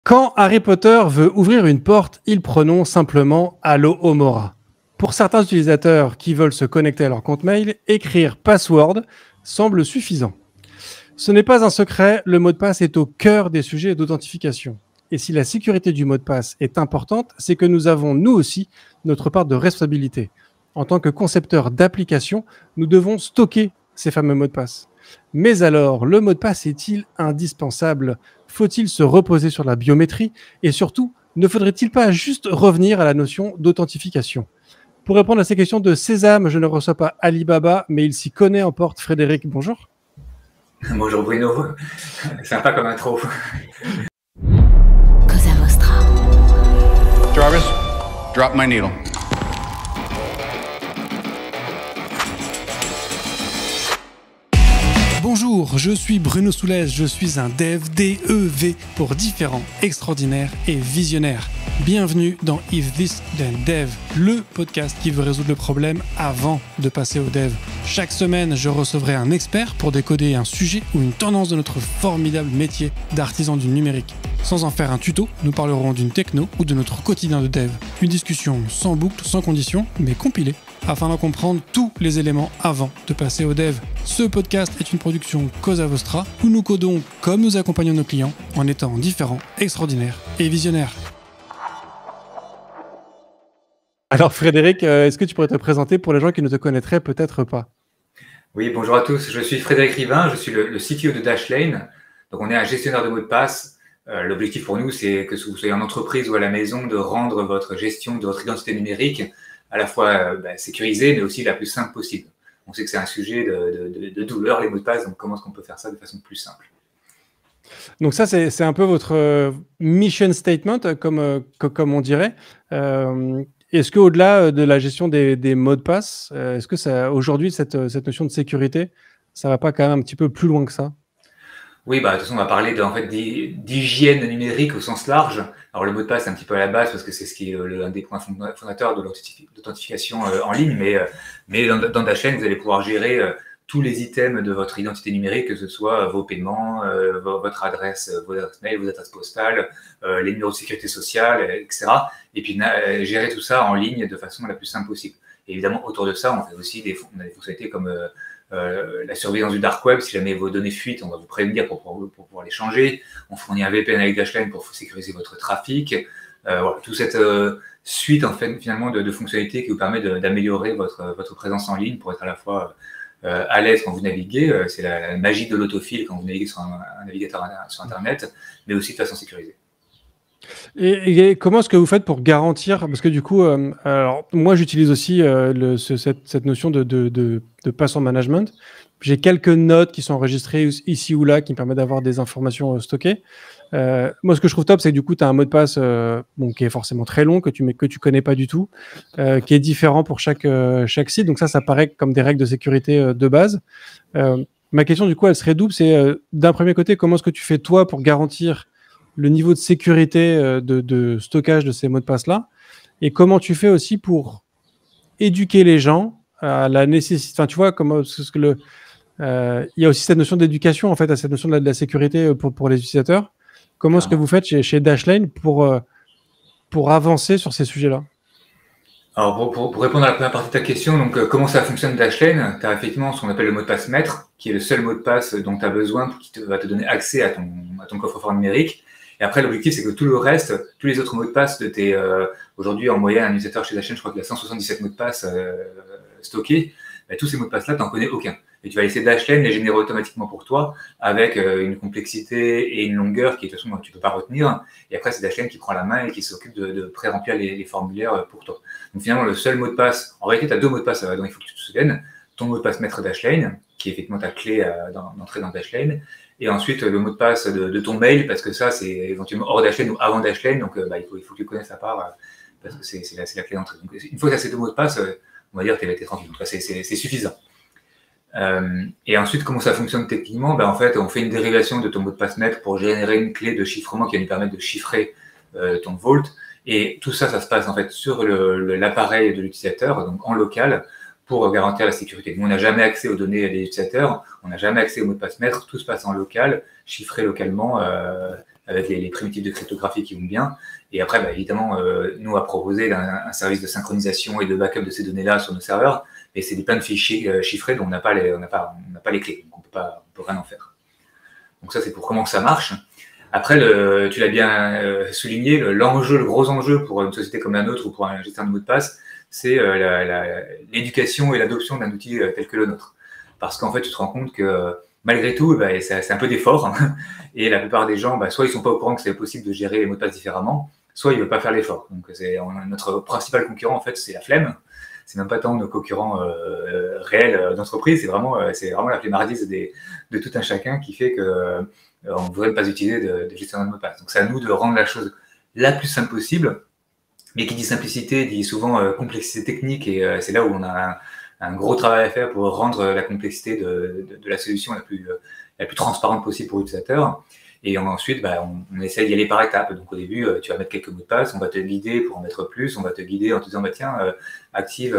Quand Harry Potter veut ouvrir une porte, il prononce simplement Alohomora. Pour certains utilisateurs qui veulent se connecter à leur compte mail, écrire password semble suffisant. Ce n'est pas un secret, le mot de passe est au cœur des sujets d'authentification. Et si la sécurité du mot de passe est importante, c'est que nous avons, nous aussi, notre part de responsabilité. En tant que concepteurs d'applications, nous devons stocker ces fameux mots de passe. Mais alors, le mot de passe est-il indispensable ? Faut-il se reposer sur la biométrie ? Et surtout, ne faudrait-il pas juste revenir à la notion d'authentification ? Pour répondre à ces questions de Sésame, je ne reçois pas Alibaba, mais il s'y connaît en porte. Frédéric, bonjour. Bonjour Bruno, sympa comme intro. Cosa Vostra. Jarvis, drop my needle. Bonjour, je suis Bruno Soulès, je suis un dev, D-E-V, pour différents, extraordinaires et visionnaires. Bienvenue dans If This Then Dev, le podcast qui veut résoudre le problème avant de passer au dev. Chaque semaine, je recevrai un expert pour décoder un sujet ou une tendance de notre formidable métier d'artisan du numérique. Sans en faire un tuto, nous parlerons d'une techno ou de notre quotidien de dev. Une discussion sans boucle, sans condition, mais compilée, afin d'en comprendre tous les éléments avant de passer au dev. Ce podcast est une production Cosa Vostra, où nous codons comme nous accompagnons nos clients, en étant différents, extraordinaires et visionnaires. Alors Frédéric, est-ce que tu pourrais te présenter pour les gens qui ne te connaîtraient peut-être pas ? Oui, bonjour à tous, je suis Frédéric Rivin, je suis le CTO de Dashlane. Donc on est un gestionnaire de mots de passe. L'objectif pour nous, c'est que vous soyez en entreprise ou à la maison, de rendre votre gestion de votre identité numérique à la fois sécurisée, mais aussi la plus simple possible. On sait que c'est un sujet de douleur, les mots de passe, donc comment est-ce qu'on peut faire ça de façon plus simple ? Donc ça, c'est un peu votre mission statement, comme on dirait. Est-ce qu'au-delà de la gestion des mots de passe, est-ce que ça, aujourd'hui, cette notion de sécurité, ça va pas quand même un petit peu plus loin que ça ? Oui, de toute façon, on va parler d'hygiène numérique au sens large. Alors, le mot de passe, c'est un petit peu à la base parce que c'est ce qui est un des points fondateurs de l'authentification en ligne. Mais dans Dashlane, vous allez pouvoir gérer tous les items de votre identité numérique, que ce soit vos paiements, votre adresse, vos adresses mail, vos adresses postales, les numéros de sécurité sociale, etc. Et puis, gérer tout ça en ligne de façon la plus simple possible. Et évidemment, autour de ça, on fait aussi on a des fonctionnalités comme la surveillance du dark web. Si jamais vos données fuitent, on va vous prévenir pour pouvoir les changer. On fournit un VPN avec Dashlane pour sécuriser votre trafic. Voilà, toute cette suite en fait, finalement de fonctionnalités qui vous permet d'améliorer votre présence en ligne pour être à la fois à l'aise quand vous naviguez. C'est la magie de l'autofil quand vous naviguez sur un navigateur sur Internet, mais aussi de façon sécurisée. Et comment est-ce que vous faites pour garantir, parce que du coup, alors moi j'utilise aussi cette notion de password management. J'ai quelques notes qui sont enregistrées ici ou là qui me permettent d'avoir des informations stockées. Moi, ce que je trouve top, c'est que du coup, tu as un mot de passe qui est forcément très long, que tu connais pas du tout, qui est différent pour chaque site. Donc ça paraît comme des règles de sécurité de base. Ma question, du coup, elle serait double. C'est d'un premier côté, comment est-ce que tu fais toi pour garantir le niveau de sécurité de stockage de ces mots de passe-là, et comment tu fais aussi pour éduquer les gens à la nécessité, enfin tu vois, il y a aussi cette notion d'éducation en fait, à cette notion de la sécurité pour les utilisateurs. Comment est-ce que vous faites chez Dashlane pour avancer sur ces sujets-là ? Alors pour répondre à la première partie de ta question, donc comment ça fonctionne Dashlane ? Tu as effectivement ce qu'on appelle le mot de passe maître, qui est le seul mot de passe dont tu as besoin, qui va te donner accès à ton coffre-fort numérique. Et après, l'objectif, c'est que tout le reste, tous les autres mots de passe de tes... aujourd'hui, en moyenne, un utilisateur chez Dashlane, je crois qu'il a 177 mots de passe stockés. Tous ces mots de passe-là, tu n'en connais aucun. Et tu vas laisser Dashlane les générer automatiquement pour toi, avec une complexité et une longueur qui, de toute façon, tu ne peux pas retenir. Et après, c'est Dashlane qui prend la main et qui s'occupe de pré-remplir les formulaires pour toi. Donc finalement, le seul mot de passe... En réalité, tu as deux mots de passe dont il faut que tu te souviennes. Ton mot de passe maître Dashlane, qui est effectivement ta clé d'entrée dans Dashlane. Et ensuite, le mot de passe de ton mail, parce que ça, c'est éventuellement hors Dashlane ou avant Dashlane. Donc, il faut que tu connaisses à part, parce que c'est la clé d'entrée. Donc, une fois que tu as ces deux mots de passe, on va dire que tu es tranquille. Donc, c'est suffisant. Et ensuite, comment ça fonctionne techniquement ? En fait, on fait une dérivation de ton mot de passe maître pour générer une clé de chiffrement qui va nous permettre de chiffrer ton vault. Et tout ça, ça se passe en fait sur l'appareil de l'utilisateur, donc en local, pour garantir la sécurité. Nous, on n'a jamais accès aux données des utilisateurs, on n'a jamais accès au mot de passe maître, tout se passe en local, chiffré localement avec les primitives de cryptographie qui vont bien. Et après, évidemment, nous, on va proposer un service de synchronisation et de backup de ces données-là sur nos serveurs. Et c'est plein de fichiers chiffrés dont on n'a pas les clés. Donc, on peut rien en faire. Donc ça, c'est pour comment ça marche. Après, tu l'as bien souligné, le gros enjeu pour une société comme la nôtre ou pour un gestionnaire de mots de passe, c'est l'éducation et l'adoption d'un outil tel que le nôtre. Parce qu'en fait, tu te rends compte que malgré tout, c'est un peu d'effort. Et la plupart des gens, soit ils sont pas au courant que c'est possible de gérer les mots de passe différemment, soit ils veulent pas faire l'effort. Donc, notre principal concurrent, en fait, c'est la flemme. C'est même pas tant nos concurrents réels d'entreprise, c'est vraiment la flemmardise de tout un chacun qui fait que on ne voudrait pas utiliser de gestionnaire de mots de passe. Donc, c'est à nous de rendre la chose la plus simple possible. Mais qui dit simplicité dit souvent complexité technique, et c'est là où on a un gros travail à faire pour rendre la complexité de la solution la plus transparente possible pour l'utilisateur. Et ensuite, on essaie d'y aller par étapes. Donc au début, tu vas mettre quelques mots de passe, on va te guider pour en mettre plus, on va te guider en te disant, tiens, active,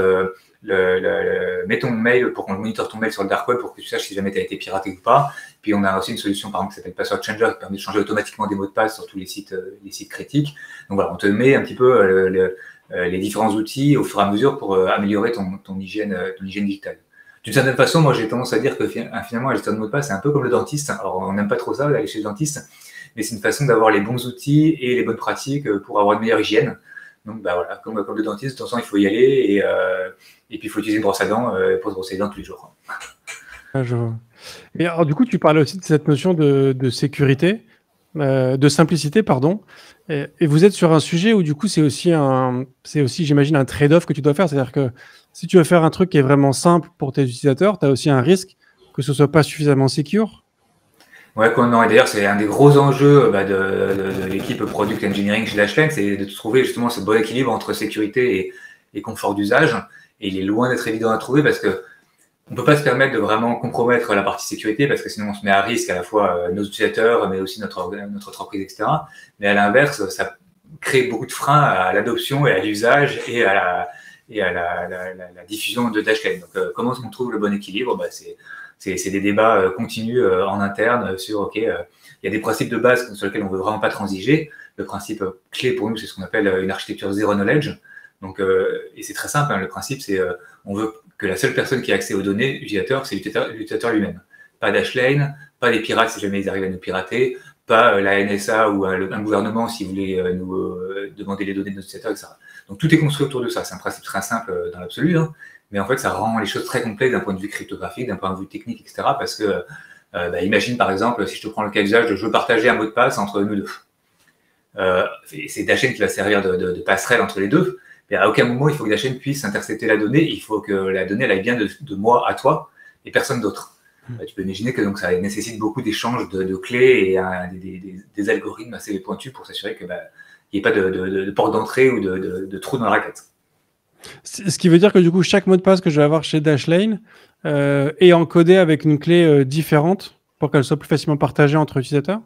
mets ton mail pour qu'on monitore ton mail sur le dark web pour que tu saches si jamais tu as été piraté ou pas. Puis on a aussi une solution, par exemple, qui s'appelle Password Changer, qui permet de changer automatiquement des mots de passe sur tous les sites critiques. Donc voilà, on te met un petit peu les différents outils au fur et à mesure pour améliorer ton hygiène digitale. D'une certaine façon, moi j'ai tendance à dire que finalement, la gestion de mots de passe, c'est un peu comme le dentiste. Alors on n'aime pas trop ça, d'aller chez le dentiste, mais c'est une façon d'avoir les bons outils et les bonnes pratiques pour avoir une meilleure hygiène. Donc voilà, comme le dentiste, de toute façon, il faut y aller et puis il faut utiliser une brosse à dents pour se brosser les dents tous les jours. Je vois. Et alors, du coup, tu parlais aussi de cette notion de sécurité, de simplicité, pardon. Et vous êtes sur un sujet où, du coup, c'est aussi, j'imagine, un trade-off que tu dois faire. C'est-à-dire que si tu veux faire un truc qui est vraiment simple pour tes utilisateurs, tu as aussi un risque que ce soit pas suffisamment secure. Ouais, non, et d'ailleurs, c'est un des gros enjeux de l'équipe Product Engineering chez Dashlane, c'est de trouver justement ce bon équilibre entre sécurité et confort d'usage. Et il est loin d'être évident à trouver parce que on peut pas se permettre de vraiment compromettre la partie sécurité parce que sinon on se met à risque à la fois nos utilisateurs, mais aussi notre entreprise, etc. Mais à l'inverse, ça crée beaucoup de freins à l'adoption et à l'usage et à la diffusion de Dashlane. Donc, comment est-ce qu'on trouve le bon équilibre? C'est des débats continus en interne sur, il y a des principes de base sur lesquels on veut vraiment pas transiger. Le principe clé pour nous, c'est ce qu'on appelle une architecture zero knowledge. Donc, et c'est très simple, le principe, c'est on veut que la seule personne qui a accès aux données utilisateur, c'est l'utilisateur lui-même. Pas Dashlane, pas les pirates si jamais ils arrivent à nous pirater, pas la NSA ou un gouvernement si vous voulez nous demander les données de nos utilisateurs, etc. Donc tout est construit autour de ça. C'est un principe très simple dans l'absolu, mais en fait ça rend les choses très complexes d'un point de vue cryptographique, d'un point de vue technique, etc. Parce que imagine par exemple, si je te prends le cas d'usage de je veux partager un mot de passe entre nous deux. C'est Dashlane qui va servir de passerelle entre les deux. Mais à aucun moment, il faut que Dashlane puisse intercepter la donnée. Il faut que la donnée elle aille bien de moi à toi et personne d'autre. Tu peux imaginer que donc, ça nécessite beaucoup d'échanges de clés et des algorithmes assez pointus pour s'assurer qu'il n'y ait pas de porte d'entrée ou de trou dans la raquette. Ce qui veut dire que du coup, chaque mot de passe que je vais avoir chez Dashlane est encodé avec une clé différente pour qu'elle soit plus facilement partagée entre utilisateurs?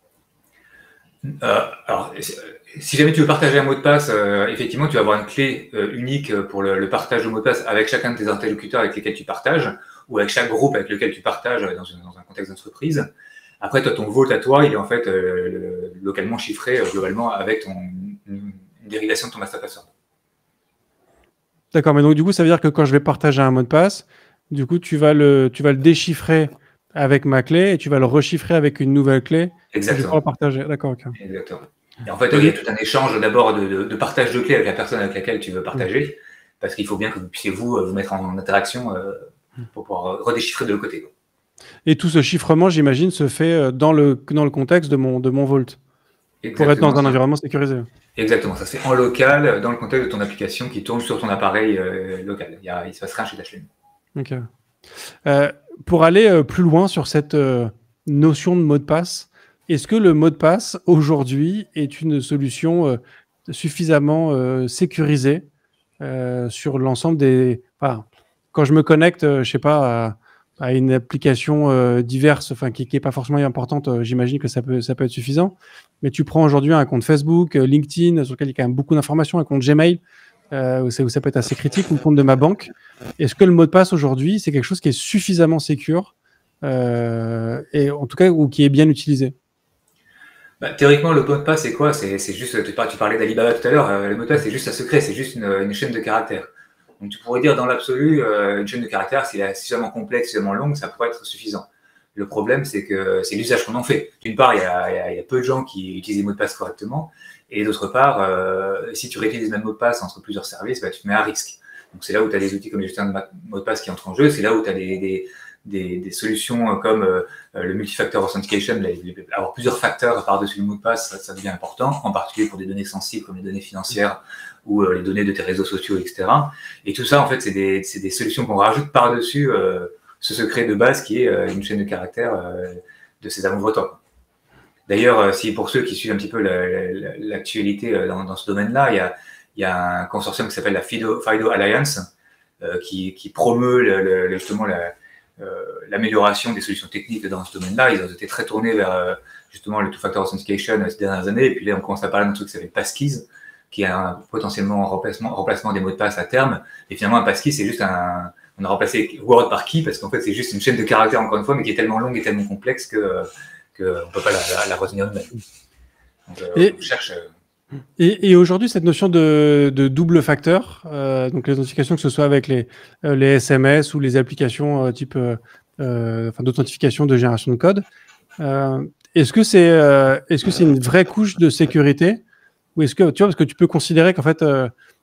Alors, si jamais tu veux partager un mot de passe, effectivement, tu vas avoir une clé unique pour le partage de mots de passe avec chacun de tes interlocuteurs avec lesquels tu partages, ou avec chaque groupe avec lequel tu partages dans un contexte d'entreprise. Après, toi, ton vault à toi, il est en fait localement chiffré globalement avec une dérivation de ton master password. D'accord, mais donc du coup, ça veut dire que quand je vais partager un mot de passe, du coup, tu vas le déchiffrer avec ma clé et tu vas le rechiffrer avec une nouvelle clé. Exactement. Pour le partager. D'accord, ok. Exactement. Et en fait, il y a tout un échange d'abord de partage de clés avec la personne avec laquelle tu veux partager, parce qu'il faut bien que vous puissiez vous mettre en interaction pour pouvoir redéchiffrer de l'autre côté. Et tout ce chiffrement, j'imagine, se fait dans le contexte de mon vault. Exactement, pour être dans un environnement sécurisé. Exactement, ça se fait en local, dans le contexte de ton application qui tourne sur ton appareil local. Il se passe rien chez Dashlane. Ok. Pour aller plus loin sur cette notion de mot de passe, est-ce que le mot de passe, aujourd'hui, est une solution suffisamment sécurisée sur l'ensemble des... Enfin, quand je me connecte, je sais pas, à une application diverse, enfin, qui n'est pas forcément importante, j'imagine que ça peut être suffisant. Mais tu prends aujourd'hui un compte Facebook, LinkedIn, sur lequel il y a quand même beaucoup d'informations, un compte Gmail, où ça peut être assez critique, ou le compte de ma banque. Est-ce que le mot de passe aujourd'hui, c'est quelque chose qui est suffisamment sécure et en tout cas, ou qui est bien utilisé? Théoriquement, le mot de passe, c'est quoi? C'est juste, tu parlais d'Alibaba tout à l'heure, le mot de passe, c'est juste un secret, c'est juste une chaîne de caractères. Donc, tu pourrais dire dans l'absolu, une chaîne de caractères, si elle est suffisamment complexe, suffisamment longue, ça pourrait être suffisant. Le problème, c'est que c'est l'usage qu'on en fait. D'une part, il y a peu de gens qui utilisent les mots de passe correctement, et d'autre part, si tu réutilises le même mot de passe entre plusieurs services, tu te mets à risque. Donc, c'est là où tu as des outils comme les gestionnaires de mots de passe qui entrent en jeu, c'est là où tu as des solutions comme le multifactor authentication, avoir plusieurs facteurs par-dessus le mot de passe, ça devient important, en particulier pour des données sensibles comme les données financières ou les données de tes réseaux sociaux, etc. Et tout ça, en fait, c'est des solutions qu'on rajoute par-dessus ce secret de base qui est une chaîne de caractères de ces amours-votants. D'ailleurs, si pour ceux qui suivent un petit peu l'actualité dans ce domaine-là, il y a un consortium qui s'appelle la FIDO Alliance qui promeut justement l'amélioration des solutions techniques dans ce domaine-là. Ils ont été très tournés vers justement le two-factor authentication ces dernières années. Et puis là, on commence à parler d'un truc qui s'appelle Passkeys, qui est potentiellement un remplacement des mots de passe à terme. Et finalement, un passkey, c'est juste on a remplacé word par key parce qu'en fait, c'est juste une chaîne de caractères, encore une fois, mais qui est tellement longue et tellement complexe qu'on ne peut pas la retenir nous-mêmes. Donc, on cherche. Et aujourd'hui, cette notion de double facteur, donc les authentifications, que ce soit avec les SMS ou les applications type d'authentification de génération de code, est-ce que c'est une vraie couche de sécurité, ou est-ce que tu vois, parce que tu peux considérer qu'en fait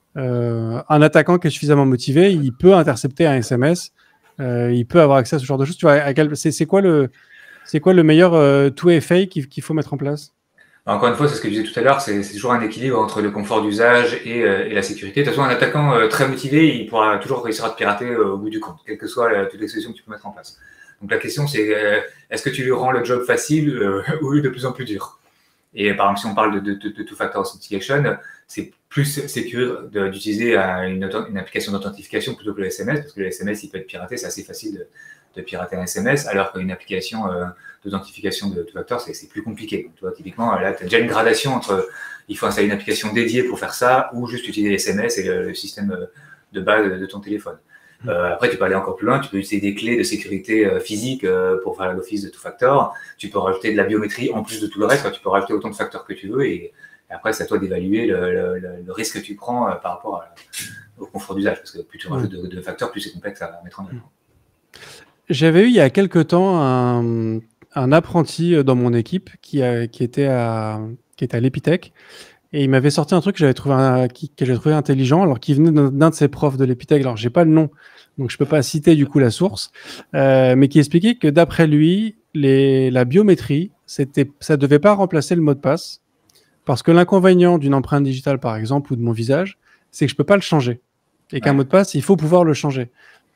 un attaquant qui est suffisamment motivé, il peut intercepter un SMS, il peut avoir accès à ce genre de choses. Tu vois, c'est quoi le meilleur two-FA qu'il faut mettre en place? Encore une fois, c'est ce que je disais tout à l'heure, c'est toujours un équilibre entre le confort d'usage et la sécurité. De toute façon, un attaquant très motivé, il pourra toujours réussir à te pirater au bout du compte, quelles que soient toutes les solutions que tu peux mettre en place. Donc la question, c'est est-ce que tu lui rends le job facile ou de plus en plus dur? Et par exemple, si on parle de two-factor authentication, c'est plus sécure d'utiliser une application d'authentification plutôt que le SMS, parce que le SMS, il peut être piraté, c'est assez facile de pirater un SMS, alors qu'une application d'authentification de two-factor, c'est plus compliqué. Donc, tu vois, typiquement, là, tu as déjà une gradation entre il faut installer une application dédiée pour faire ça, ou juste utiliser les SMS et le système de base de ton téléphone. Après, tu peux aller encore plus loin, tu peux utiliser des clés de sécurité physique pour faire l'office de two-factor, tu peux rajouter de la biométrie en plus de tout le reste, tu peux rajouter autant de facteurs que tu veux, et après, c'est à toi d'évaluer le risque que tu prends par rapport au confort d'usage, parce que plus tu rajoutes de facteurs, plus c'est complexe à mettre en œuvre. J'avais eu il y a quelque temps un apprenti dans mon équipe qui était à l'Epitech, et il m'avait sorti un truc que j'avais trouvé intelligent, alors qu'il venait d'un de ses profs de l'Epitech. Alors j'ai pas le nom, donc je peux pas citer du coup la source, mais qui expliquait que d'après lui, la biométrie, ça devait pas remplacer le mot de passe, parce que l'inconvénient d'une empreinte digitale par exemple ou de mon visage, c'est que je peux pas le changer, et qu'un mot de passe, il faut pouvoir le changer.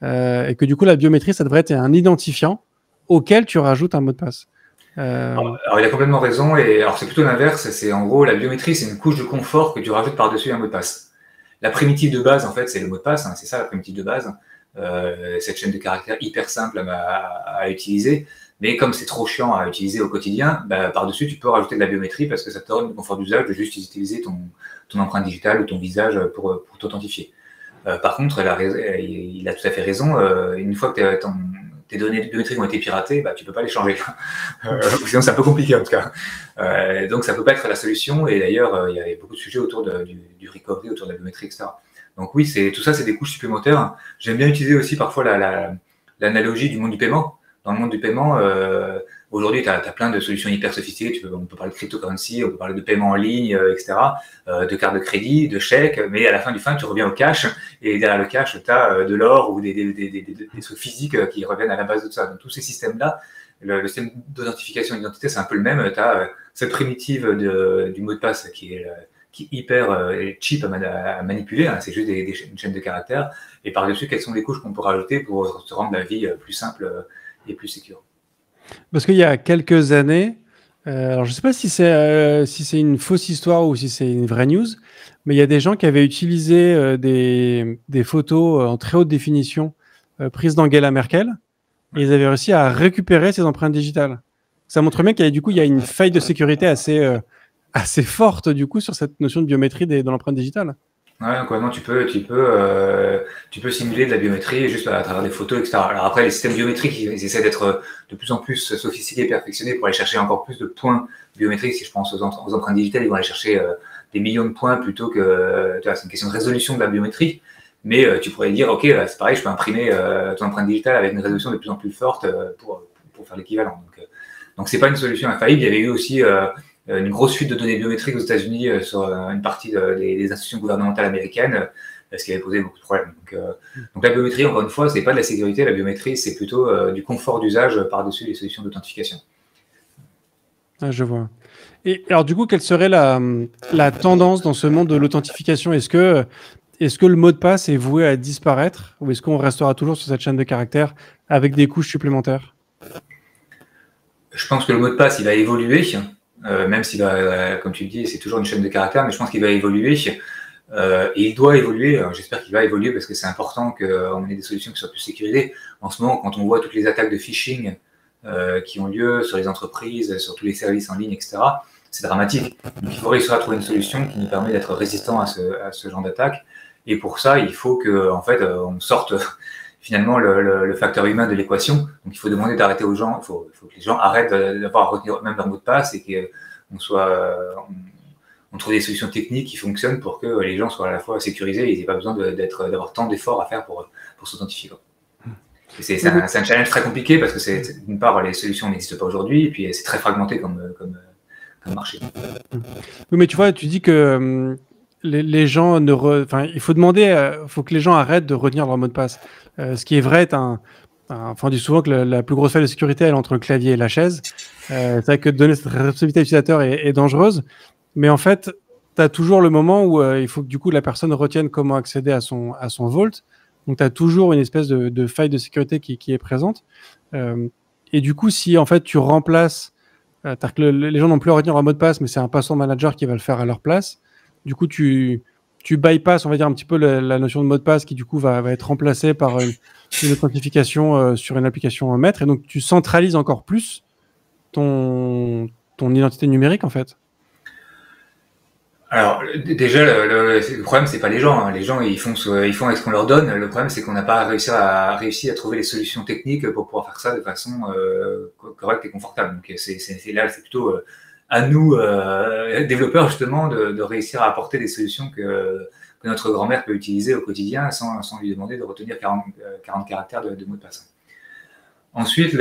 Et que du coup, la biométrie, ça devrait être un identifiant auquel tu rajoutes un mot de passe. Alors, il a complètement raison. Et alors, c'est plutôt l'inverse. C'est en gros, la biométrie, c'est une couche de confort que tu rajoutes par-dessus un mot de passe. La primitive de base, en fait, c'est le mot de passe. C'est ça, la primitive de base. Cette chaîne de caractères hyper simple à utiliser. Mais comme c'est trop chiant à utiliser au quotidien, par-dessus, tu peux rajouter de la biométrie parce que ça te donne le confort d'usage de juste utiliser ton empreinte digitale ou ton visage pour t'authentifier. Par contre, il a tout à fait raison. Une fois que tes données biométriques ont été piratées, tu peux pas les changer. Sinon, c'est un peu compliqué en tout cas. Donc, ça peut pas être la solution. Et d'ailleurs, il y a beaucoup de sujets autour du recovery, autour de la biométrie, etc. Donc oui, tout ça, c'est des couches supplémentaires. J'aime bien utiliser aussi parfois l'analogie du monde du paiement. Dans le monde du paiement, aujourd'hui, tu as plein de solutions hyper sophistiquées. On peut parler de cryptocurrency, on peut parler de paiement en ligne, etc., de carte de crédit, de chèques, mais à la fin du tu reviens au cash, et derrière le cash, tu as de l'or ou des trucs physiques qui reviennent à la base de tout ça. Donc, tous ces systèmes-là, le système d'authentification d'identité, c'est un peu le même. Tu as cette primitive du mot de passe qui est hyper cheap à manipuler, c'est juste une chaîne de caractères, et par-dessus, quelles sont les couches qu'on peut rajouter pour te rendre la vie plus simple et plus sécure. Parce qu'il y a quelques années, alors je ne sais pas si c'est une fausse histoire ou si c'est une vraie news, mais il y a des gens qui avaient utilisé des photos en très haute définition prises d'Angela Merkel, et ils avaient réussi à récupérer ces empreintes digitales. Ça montre bien qu'il y a une faille de sécurité assez forte du coup sur cette notion de biométrie dans l'empreinte digitale. Ouais, donc maintenant tu peux simuler de la biométrie juste à travers des photos, etc. Alors après, les systèmes biométriques, ils essaient d'être de plus en plus sophistiqués et perfectionnés pour aller chercher encore plus de points biométriques. Si je pense aux empreintes digitales, ils vont aller chercher des millions de points plutôt que, tu vois, c'est une question de résolution de la biométrie. Mais tu pourrais dire, ok, c'est pareil, je peux imprimer ton empreinte digitale avec une résolution de plus en plus forte pour faire l'équivalent. Donc c'est pas une solution infaillible. Il y avait eu aussi une grosse fuite de données biométriques aux États-Unis sur une partie des institutions gouvernementales américaines, ce qui avait posé beaucoup de problèmes. Donc la biométrie, encore une fois, c'est pas de la sécurité. La biométrie, c'est plutôt du confort d'usage par-dessus les solutions d'authentification. Ah, je vois. Et alors du coup, quelle serait la tendance dans ce monde de l'authentification? Est-ce que le mot de passe est voué à disparaître ou est-ce qu'on restera toujours sur cette chaîne de caractères avec des couches supplémentaires? Je pense que le mot de passe, il va évoluer, même s'il va, comme tu le dis, c'est toujours une chaîne de caractères, mais je pense qu'il va évoluer. Et il doit évoluer. J'espère qu'il va évoluer parce que c'est important qu'on ait des solutions qui soient plus sécurisées. En ce moment, quand on voit toutes les attaques de phishing qui ont lieu sur les entreprises, sur tous les services en ligne, etc., c'est dramatique. Donc il faut réussir à trouver une solution qui nous permet d'être résistant à ce genre d'attaque. Et pour ça, il faut que, en fait, on sorte finalement le facteur humain de l'équation. Donc il faut demander d'arrêter aux gens, il faut que les gens arrêtent d'avoir à retenir même leur mot de passe et qu'on on trouve des solutions techniques qui fonctionnent pour que les gens soient à la fois sécurisés et ils n'aient pas besoin d'avoir tant d'efforts à faire pour s'authentifier. Et c'est un challenge très compliqué parce que d'une part, les solutions n'existent pas aujourd'hui et puis c'est très fragmenté comme marché. Oui, mais tu vois, tu dis que les gens il faut demander, faut que les gens arrêtent de retenir leur mot de passe. Ce qui est vrai on dit souvent que la plus grosse faille de sécurité, elle est entre le clavier et la chaise. C'est vrai que donner cette responsabilité à l'utilisateur est dangereuse. Mais en fait, tu as toujours le moment où il faut que du coup la personne retienne comment accéder à son vault. Donc, tu as toujours une espèce de faille de sécurité qui est présente. Et du coup, si en fait tu remplaces, que les gens n'ont plus à retenir leur mot de passe, mais c'est un password manager qui va le faire à leur place, du coup, tu bypasses, on va dire, un petit peu la notion de mot de passe qui du coup va être remplacée par une authentification sur une application maître. Et donc, tu centralises encore plus ton identité numérique, en fait. Alors déjà le problème c'est pas les gens. Les gens ils font avec ce qu'on leur donne. Le problème c'est qu'on n'a pas réussi à trouver les solutions techniques pour pouvoir faire ça de façon correcte et confortable. Donc c'est plutôt à nous développeurs justement de réussir à apporter des solutions que notre grand-mère peut utiliser au quotidien sans lui demander de retenir 40 caractères de mot de passe. Ensuite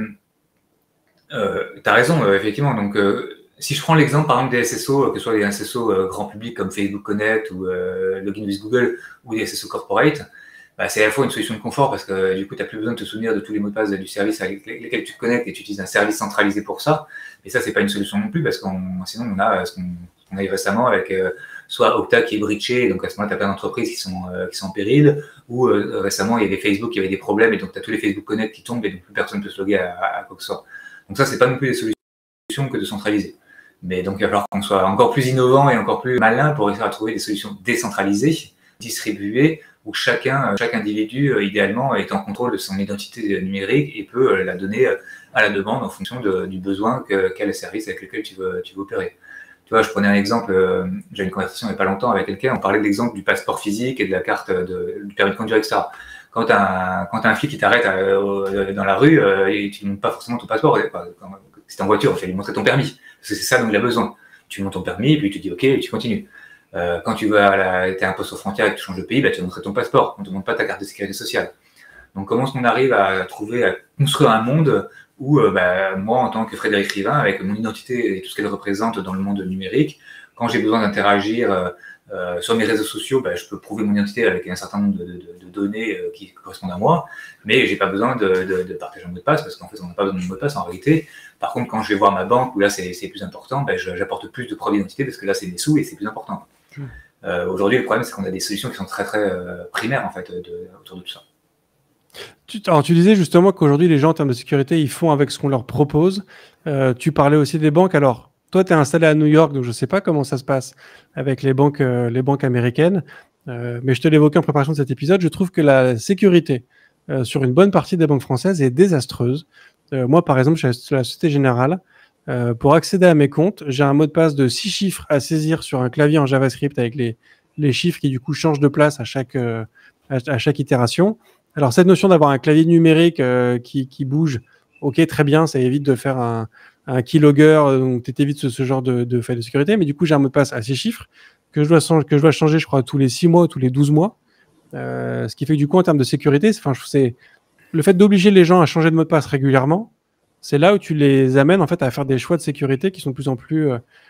t'as raison effectivement donc si je prends l'exemple, par exemple, des SSO, que ce soit des SSO grand public comme Facebook Connect ou Login with Google ou des SSO corporate, c'est à la fois une solution de confort parce que du coup, tu n'as plus besoin de te souvenir de tous les mots de passe du service avec lesquels tu te connectes et tu utilises un service centralisé pour ça. Et ça, c'est pas une solution non plus parce que sinon, on a ce qu'on a eu récemment avec soit Okta qui est breaché, donc à ce moment-là, tu as plein d'entreprises qui sont en péril, ou récemment, il y avait Facebook qui avait des problèmes et donc tu as tous les Facebook Connect qui tombent et donc plus personne ne peut se loguer à quoi que ce soit. Donc ça, c'est pas non plus des solutions que de centraliser. Mais donc, il va falloir qu'on soit encore plus innovant et encore plus malin pour réussir à trouver des solutions décentralisées, distribuées, où chaque individu, idéalement, est en contrôle de son identité numérique et peut la donner à la demande en fonction du besoin qu'a le service avec lequel tu veux opérer. Tu vois, je prenais un exemple, j'ai eu une conversation il n'y a pas longtemps avec quelqu'un, on parlait de l'exemple du passeport physique et de la carte du permis de conduire, etc. Quand t'as un flic qui t'arrête dans la rue et tu ne montres pas forcément ton passeport, si t'es en voiture, tu vas lui montrer ton permis. Parce que c'est ça dont il a besoin. Tu montes ton permis, puis tu dis OK, et tu continues. Quand tu t'es un poste aux frontières et que tu changes de pays, tu vas montrer ton passeport. On ne te montre pas ta carte de sécurité sociale. Donc, comment est-ce qu'on arrive à construire un monde où, moi, en tant que Frédéric Rivin, avec mon identité et tout ce qu'elle représente dans le monde numérique, quand j'ai besoin d'interagir sur mes réseaux sociaux, je peux prouver mon identité avec un certain nombre de données qui correspondent à moi, mais j'ai pas besoin de partager un mot de passe parce qu'en fait, on n'a pas besoin de mot de passe en réalité. Par contre, quand je vais voir ma banque, où là, c'est plus important, j'apporte plus de preuves d'identité parce que là, c'est des sous et c'est plus important. Aujourd'hui, le problème, c'est qu'on a des solutions qui sont très, très primaires, en fait, autour de tout ça. Alors, tu disais justement qu'aujourd'hui, les gens, en termes de sécurité, ils font avec ce qu'on leur propose. Tu parlais aussi des banques. Alors, toi, tu es installé à New York, donc je ne sais pas comment ça se passe avec les banques américaines. Mais je te l'évoquais en préparation de cet épisode. Je trouve que la sécurité sur une bonne partie des banques françaises est désastreuse. Moi, par exemple, chez la Société Générale, pour accéder à mes comptes, j'ai un mot de passe de 6 chiffres à saisir sur un clavier en JavaScript avec les les chiffres qui du coup changent de place à chaque itération. Alors cette notion d'avoir un clavier numérique qui bouge, ok, très bien, ça évite de faire un keylogger, donc tu évites ce genre de faille de sécurité, mais du coup j'ai un mot de passe à ces chiffres que je dois changer, je crois, tous les 6 mois ou tous les 12 mois. Ce qui fait que du coup, en termes de sécurité, c'est le fait d'obliger les gens à changer de mot de passe régulièrement, c'est là où tu les amènes en fait à faire des choix de sécurité qui sont de plus en plus,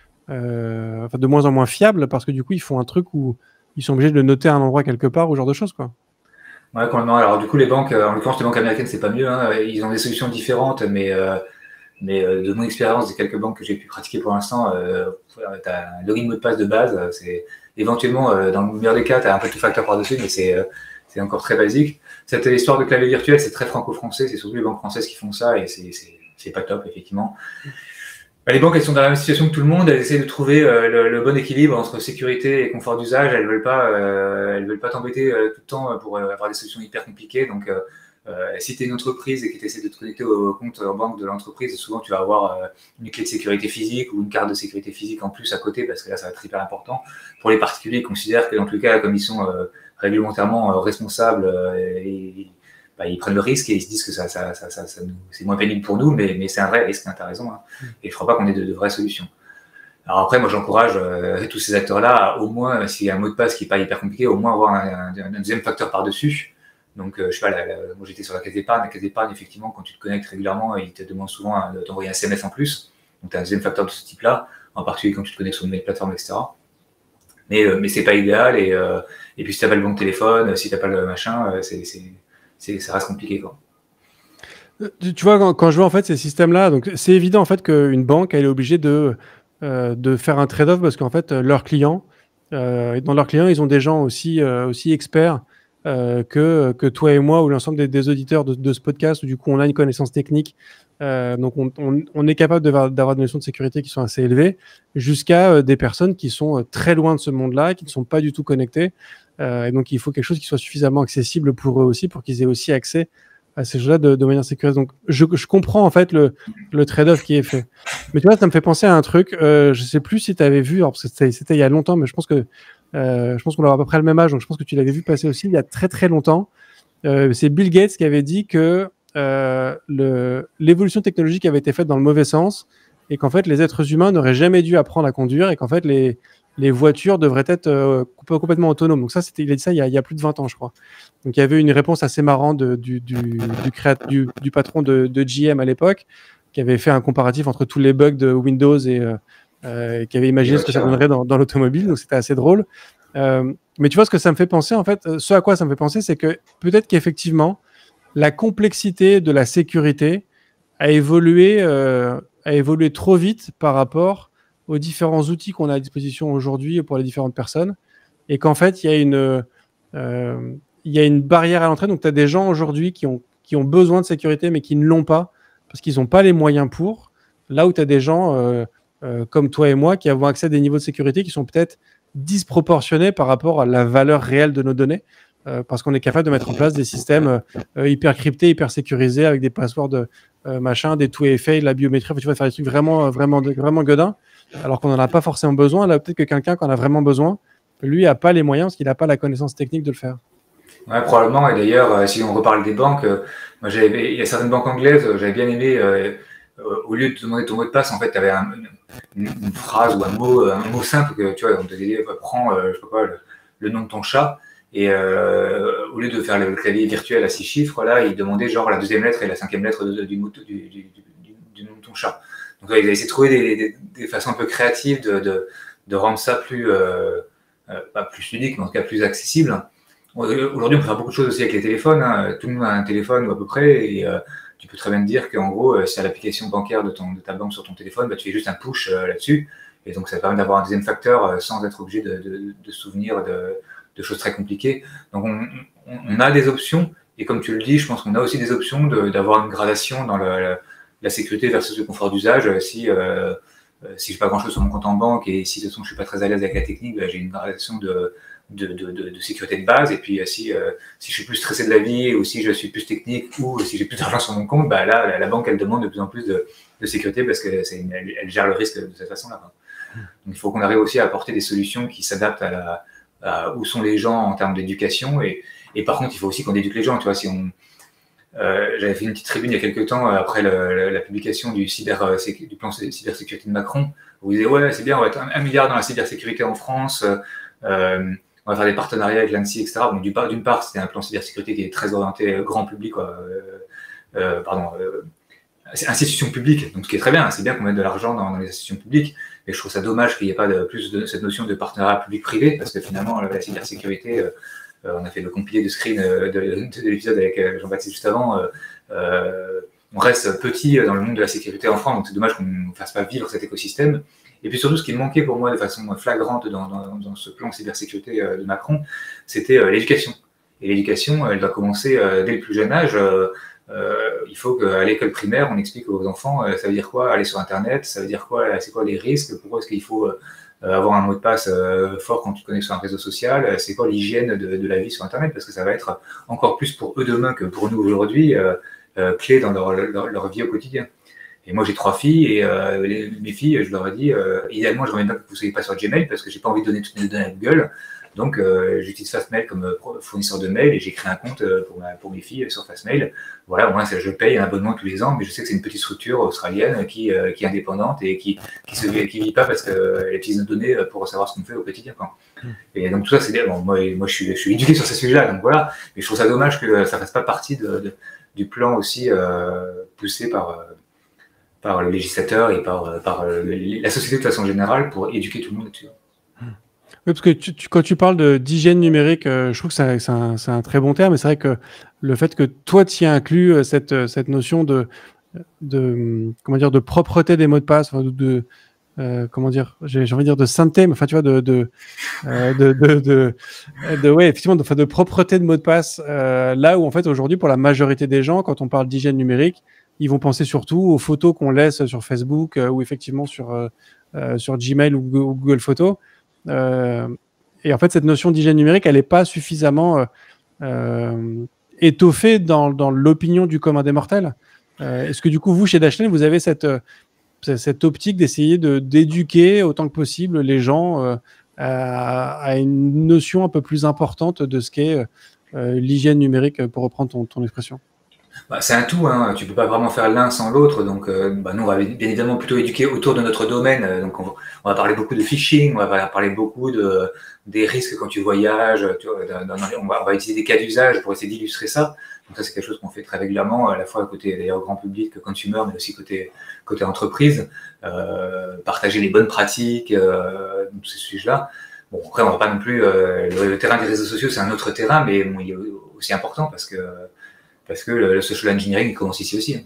de moins en moins fiables, parce que du coup, ils font un truc où ils sont obligés de le noter à un endroit quelque part, ou ce genre de choses, quoi. Ouais, complètement. Alors du coup, les banques, en l'occurrence les banques américaines, c'est pas mieux, hein. Ils ont des solutions différentes, mais de mon expérience des quelques banques que j'ai pu pratiquer pour l'instant, tu as un login mot de passe de base. C'est éventuellement, dans le meilleur des cas, tu as un peu de facteur par-dessus, mais c'est encore très basique. Cette histoire de clavier virtuel, c'est très franco-français. C'est surtout les banques françaises qui font ça et c'est pas top, effectivement. Les banques, elles sont dans la même situation que tout le monde. Elles essaient de trouver le bon équilibre entre sécurité et confort d'usage. Elles veulent pas t'embêter tout le temps pour avoir des solutions hyper compliquées. Donc, si tu es une entreprise et que tu essaies de te connecter au compte en banque de l'entreprise, souvent tu vas avoir une clé de sécurité physique ou une carte de sécurité physique en plus à côté, parce que là, ça va être hyper important. Pour les particuliers, ils considèrent que dans tous les cas, comme ils sont réglementairement responsables, ils prennent le risque et ils se disent que c'est moins pénible pour nous, mais c'est un vrai risque, hein, tu as raison. Hein. Et il ne faudra pas qu'on ait de vraies solutions. Alors après, moi, j'encourage tous ces acteurs-là, au moins, s'il y a un mot de passe qui n'est pas hyper compliqué, au moins avoir un deuxième facteur par-dessus. Donc, je sais pas, moi, j'étais sur la caisse d'épargne. La caisse d'épargne, effectivement, quand tu te connectes régulièrement, ils te demandent souvent de t'envoyer un SMS en plus. Donc, tu as un deuxième facteur de ce type-là, en particulier quand tu te connectes sur une plateforme, etc. Mais c'est pas idéal. Et puis, si tu n'as pas le bon téléphone, si tu n'as pas le machin, ça reste compliqué, quoi. Tu vois, quand je vois en fait ces systèmes-là, donc c'est évident en fait qu'une banque elle est obligée de faire un trade-off, parce qu'en fait leurs clients, dans leurs clients, ils ont des gens aussi experts que toi et moi, ou l'ensemble des auditeurs de ce podcast, où du coup on a une connaissance technique, donc on est capable d'avoir des notions de sécurité qui sont assez élevées, jusqu'à des personnes qui sont très loin de ce monde-là, qui ne sont pas du tout connectées, et donc il faut quelque chose qui soit suffisamment accessible pour eux aussi, pour qu'ils aient aussi accès à ces choses-là de manière sécurisée. Donc je comprends en fait le trade-off qui est fait. Mais tu vois, ça me fait penser à un truc, je sais plus si tu avais vu, alors parce que c'était il y a longtemps, mais je pense qu'on a à peu près le même âge, donc je pense que tu l'avais vu passer aussi il y a très très longtemps. C'est Bill Gates qui avait dit que l'évolution technologique avait été faite dans le mauvais sens, et qu'en fait les êtres humains n'auraient jamais dû apprendre à conduire, et qu'en fait les voitures devraient être complètement autonomes. Donc ça, il a dit ça il y a plus de 20 ans, je crois. Donc il y avait une réponse assez marrante du patron de GM à l'époque, qui avait fait un comparatif entre tous les bugs de Windows et qui avait imaginé ce que ça donnerait dans l'automobile. Donc c'était assez drôle. Mais tu vois, ce que ça me fait penser, en fait, ce à quoi ça me fait penser, c'est que peut-être qu'effectivement, la complexité de la sécurité a évolué trop vite par rapport aux différents outils qu'on a à disposition aujourd'hui pour les différentes personnes, et qu'en fait, il y a une barrière à l'entrée. Donc, tu as des gens aujourd'hui qui ont besoin de sécurité, mais qui ne l'ont pas, parce qu'ils n'ont pas les moyens pour. Là où tu as des gens comme toi et moi qui avons accès à des niveaux de sécurité qui sont peut-être disproportionnés par rapport à la valeur réelle de nos données, parce qu'on est capable de mettre en place des systèmes hyper cryptés, hyper sécurisés, avec des passwords machin, des 2FA, de la biométrie. Tu vas faire des trucs vraiment godins, alors qu'on n'en a pas forcément besoin. Là, peut-être que quelqu'un qui en a vraiment besoin, lui, n'a pas les moyens, parce qu'il n'a pas la connaissance technique de le faire. Ouais, probablement. Et d'ailleurs, si on reparle des banques, moi, il y a certaines banques anglaises, j'avais bien aimé, au lieu de te demander ton mot de passe, en fait, tu avais une phrase ou un mot simple que, tu vois, on te disait, prends, je sais pas quoi, le nom de ton chat. Et au lieu de faire le clavier virtuel à 6 chiffres, là, il demandait genre la deuxième lettre et la cinquième lettre du nom de ton chat. Donc, ils avaient essayé de trouver des façons un peu créatives de rendre ça plus, pas plus ludique, mais en tout cas plus accessible. Aujourd'hui, on peut faire beaucoup de choses aussi avec les téléphones. Hein. Tout le monde a un téléphone ou à peu près. Et tu peux très bien te dire qu'en gros, si tu as l'application bancaire de ta banque sur ton téléphone, bah, tu fais juste un push là-dessus. Et donc, ça permet d'avoir un deuxième facteur sans être obligé de se souvenir de choses très compliquées. Donc, on a des options. Et comme tu le dis, je pense qu'on a aussi des options d'avoir une gradation dans la sécurité versus le confort d'usage. Si je n'ai pas grand-chose sur mon compte en banque et si de toute façon je ne suis pas très à l'aise avec la technique, bah, j'ai une gradation de sécurité de base. Et puis si je suis plus stressé de la vie, ou si je suis plus technique, ou si j'ai plus d'argent sur mon compte, bah là la banque elle demande de plus en plus de sécurité, parce qu'elle gère le risque de cette façon-là. Donc il faut qu'on arrive aussi à apporter des solutions qui s'adaptent où sont les gens en termes d'éducation. Et par contre, il faut aussi qu'on éduque les gens. Tu vois, j'avais fait une petite tribune il y a quelques temps après la publication du plan de cybersécurité de Macron, où vous disait ouais, c'est bien, on va être 1 milliard dans la cybersécurité en France, on va faire des partenariats avec l'ANSSI, etc. Bon, d'une part, c'était un plan cybersécurité qui est très orienté grand public, institutions publiques, donc ce qui est très bien, c'est bien qu'on mette de l'argent dans les institutions publiques, mais je trouve ça dommage qu'il n'y ait pas plus de cette notion de partenariat public-privé, parce que finalement, la cybersécurité, on a fait le compilé de screen de l'épisode avec Jean-Baptiste juste avant, on reste petit dans le monde de la sécurité en France, donc c'est dommage qu'on ne fasse pas vivre cet écosystème. Et puis surtout, ce qui manquait pour moi de façon flagrante dans ce plan cybersécurité de Macron, c'était l'éducation. Et l'éducation, elle doit commencer dès le plus jeune âge. Il faut qu'à l'école primaire, on explique aux enfants, ça veut dire quoi aller sur Internet, ça veut dire quoi, c'est quoi les risques, pourquoi est-ce qu'il faut avoir un mot de passe fort quand tu te connectes sur un réseau social, c'est quoi l'hygiène de la vie sur Internet, parce que ça va être encore plus pour eux demain que pour nous aujourd'hui, clé dans leur vie au quotidien. Et moi, j'ai 3 filles et mes filles, je leur ai dit, idéalement, je ne bien que vous ne soyez pas sur Gmail parce que je n'ai pas envie de donner toutes mes données à Google. Donc, j'utilise Fastmail comme fournisseur de mail et j'ai créé un compte pour mes filles sur Fastmail. Voilà, moi, je paye un abonnement tous les ans, mais je sais que c'est une petite structure australienne qui est indépendante et qui vit pas parce qu'elle utilise nos données pour savoir ce qu'on fait au quotidien. Quoi. Et donc, tout ça, c'est bien. Bon, moi, je suis éduqué sur ces sujets-là, donc voilà. Mais je trouve ça dommage que ça ne fasse pas partie du plan aussi poussé par le législateur et par la société de façon générale pour éduquer tout le monde là-dessus. Oui, parce que quand tu parles d'hygiène numérique, je trouve que c'est un très bon terme, et c'est vrai que le fait que toi tu y inclus cette notion de propreté des mots de passe, enfin, j'ai envie de dire de sainteté, mais enfin tu vois effectivement de propreté de mots de passe, là où en fait aujourd'hui pour la majorité des gens, quand on parle d'hygiène numérique, ils vont penser surtout aux photos qu'on laisse sur Facebook ou effectivement sur Gmail ou Google Photos. Et en fait, cette notion d'hygiène numérique, elle n'est pas suffisamment étoffée dans l'opinion du commun des mortels. Est-ce que du coup, vous, chez Dashlane, vous avez cette optique d'essayer d'éduquer autant que possible les gens à une notion un peu plus importante de ce qu'est l'hygiène numérique, pour reprendre ton expression? C'est un tout, hein. Tu peux pas vraiment faire l'un sans l'autre, donc nous on va bien évidemment plutôt éduquer autour de notre domaine, donc on va parler beaucoup de phishing, on va parler beaucoup des risques quand tu voyages, on va utiliser des cas d'usage pour essayer d'illustrer ça, donc ça c'est quelque chose qu'on fait très régulièrement, à la fois côté d'ailleurs grand public, consumer, mais aussi côté entreprise, partager les bonnes pratiques, tous ces sujets-là. Bon, après on va pas non plus, le terrain des réseaux sociaux c'est un autre terrain, mais bon, il est aussi important parce que le social engineering commence ici aussi.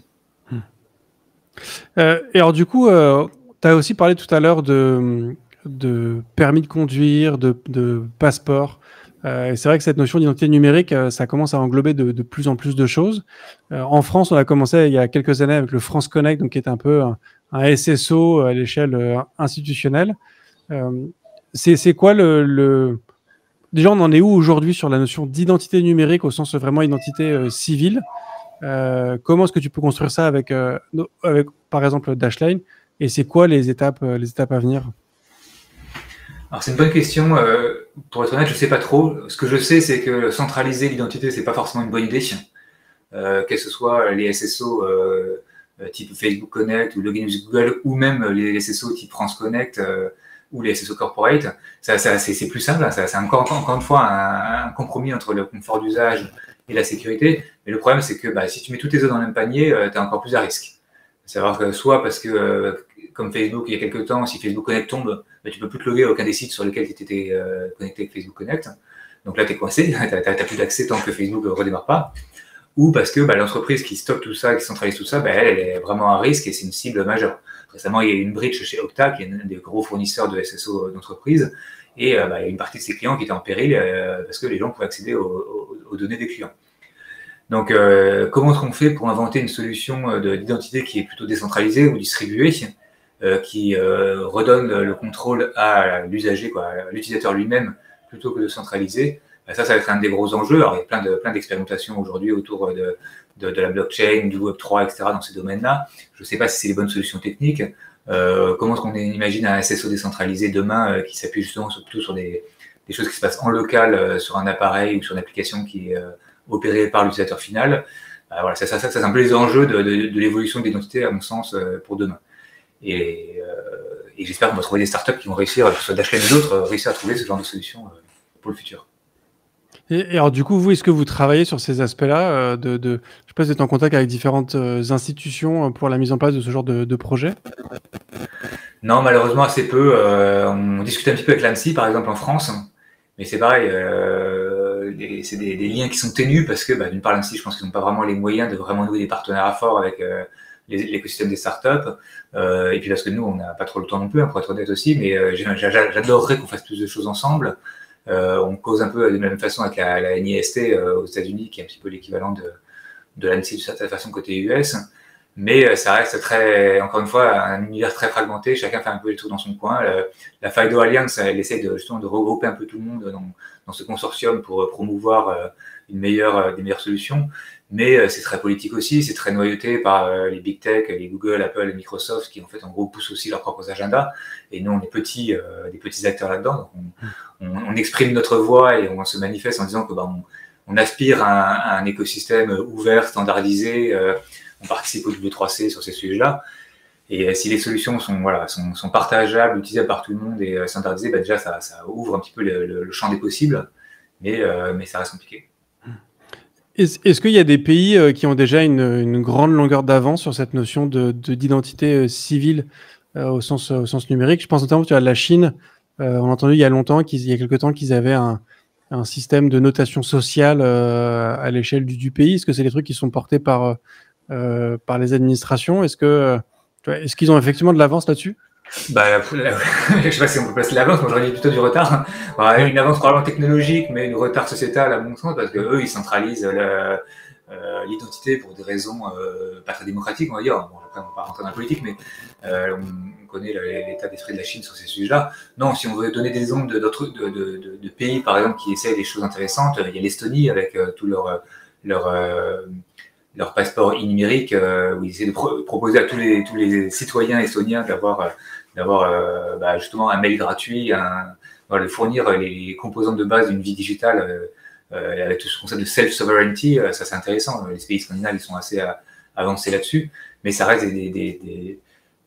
Et alors du coup, tu as aussi parlé tout à l'heure de permis de conduire, de passeport. Et c'est vrai que cette notion d'identité numérique, ça commence à englober de plus en plus de choses. En France, on a commencé il y a quelques années avec le France Connect, donc qui est un peu un SSO à l'échelle institutionnelle. C'est quoi Déjà, on en est où aujourd'hui sur la notion d'identité numérique au sens vraiment identité civile? Comment est-ce que tu peux construire ça avec par exemple, Dashlane? Et c'est quoi les étapes à venir? Alors, c'est une bonne question. Pour être honnête, je ne sais pas trop. Ce que je sais, c'est que centraliser l'identité, ce n'est pas forcément une bonne idée. Que ce soit les SSO type Facebook Connect ou Login with Google, ou même les SSO type France Connect, ou les SSO corporate, c'est plus simple. C'est encore une fois un compromis entre le confort d'usage et la sécurité. Mais le problème, c'est que si tu mets tous tes œufs dans le même panier, tu as encore plus à risque. C'est-à-dire que soit parce que, comme Facebook, il y a quelques temps, si Facebook Connect tombe, tu ne peux plus te loguer à aucun des sites sur lesquels tu étais connecté avec Facebook Connect. Donc là, tu es coincé, tu n'as plus d'accès tant que Facebook ne redémarre pas. Ou parce que l'entreprise qui stocke tout ça, qui centralise tout ça, elle est vraiment à risque et c'est une cible majeure. Récemment, il y a eu une breach chez Okta, qui est un des gros fournisseurs de SSO d'entreprise, et il y a une partie de ses clients qui étaient en péril parce que les gens pouvaient accéder aux données des clients. Donc, comment est-ce qu'on fait pour inventer une solution d'identité qui est plutôt décentralisée ou distribuée, qui redonne le contrôle à l'usager, à l'utilisateur lui-même, plutôt que de centraliser? Ça va être un des gros enjeux. Alors, il y a plein d'expérimentations aujourd'hui autour de la blockchain, du Web3, etc. dans ces domaines-là. Je ne sais pas si c'est les bonnes solutions techniques. Comment est-ce qu'on imagine un SSO décentralisé demain qui s'appuie justement plutôt sur des des choses qui se passent en local sur un appareil ou sur une application qui est opérée par l'utilisateur final. Voilà, ça c'est un peu les enjeux de l'évolution de l'identité, à mon sens, pour demain. Et j'espère qu'on va trouver des startups qui vont réussir, que ce soit Dashlane ou d'autres, réussir à trouver ce genre de solution pour le futur. Et alors du coup, vous, est-ce que vous travaillez sur ces aspects-là je sais pas si vous êtes en contact avec différentes institutions pour la mise en place de ce genre de projet? Non, malheureusement assez peu. On discute un petit peu avec l'ANSSI, par exemple, en France, mais c'est pareil, c'est des liens qui sont ténus parce que d'une part l'ANSSI, je pense qu'ils n'ont pas vraiment les moyens de vraiment nouer des partenariats forts avec l'écosystème des startups, et puis parce que nous, on n'a pas trop le temps non plus, pour être honnête aussi, mais j'adorerais qu'on fasse plus de choses ensemble. On cause un peu de la même façon avec la NIST aux États-Unis, qui est un petit peu l'équivalent de l'ANSSI de certaine façon côté US. Mais ça reste encore une fois, un univers très fragmenté. Chacun fait un peu les trucs dans son coin. La FIDO Alliance, elle essaie justement de regrouper un peu tout le monde dans ce consortium pour promouvoir des meilleures solutions. Mais c'est très politique aussi. C'est très noyauté par les big tech, les Google, Apple et Microsoft, qui en fait en gros poussent aussi leurs propres agendas. Et nous, on est des petits acteurs là-dedans. Donc on exprime notre voix et on se manifeste en disant que on aspire à un écosystème ouvert, standardisé. On participe au W3C sur ces sujets-là. Et si les solutions sont partageables, utilisables par tout le monde et standardisées, déjà ça ouvre un petit peu le champ des possibles, mais ça reste compliqué. Est-ce qu'il y a des pays qui ont déjà une grande longueur d'avance sur cette notion d'identité civile au sens numérique? Je pense notamment à la Chine. On a entendu il y a quelque temps qu'ils avaient un système de notation sociale à l'échelle du pays. Est-ce que c'est des trucs qui sont portés par les administrations? Est-ce qu'ils ont effectivement de l'avance là-dessus? Je sais pas si on peut passer de l'avance, moi j'aurais dit plutôt du retard. Une avance probablement technologique, mais un retard sociétal à mon sens, parce que eux ils centralisent l'identité pour des raisons pas très démocratiques, on va dire. Bon, après on va pas rentrer dans la politique, mais on connaît l'état d'esprit de la Chine sur ces sujets-là. Non, si on veut donner des exemples de pays par exemple qui essaient des choses intéressantes, il y a l'Estonie avec tout leur passeport numérique, où ils essaient de proposer à tous les citoyens estoniens d'avoir justement un mail gratuit, de fournir les composantes de base d'une vie digitale avec tout ce concept de self-sovereignty. Ça c'est intéressant. Les pays scandinaves ils sont assez avancés là-dessus, mais ça reste des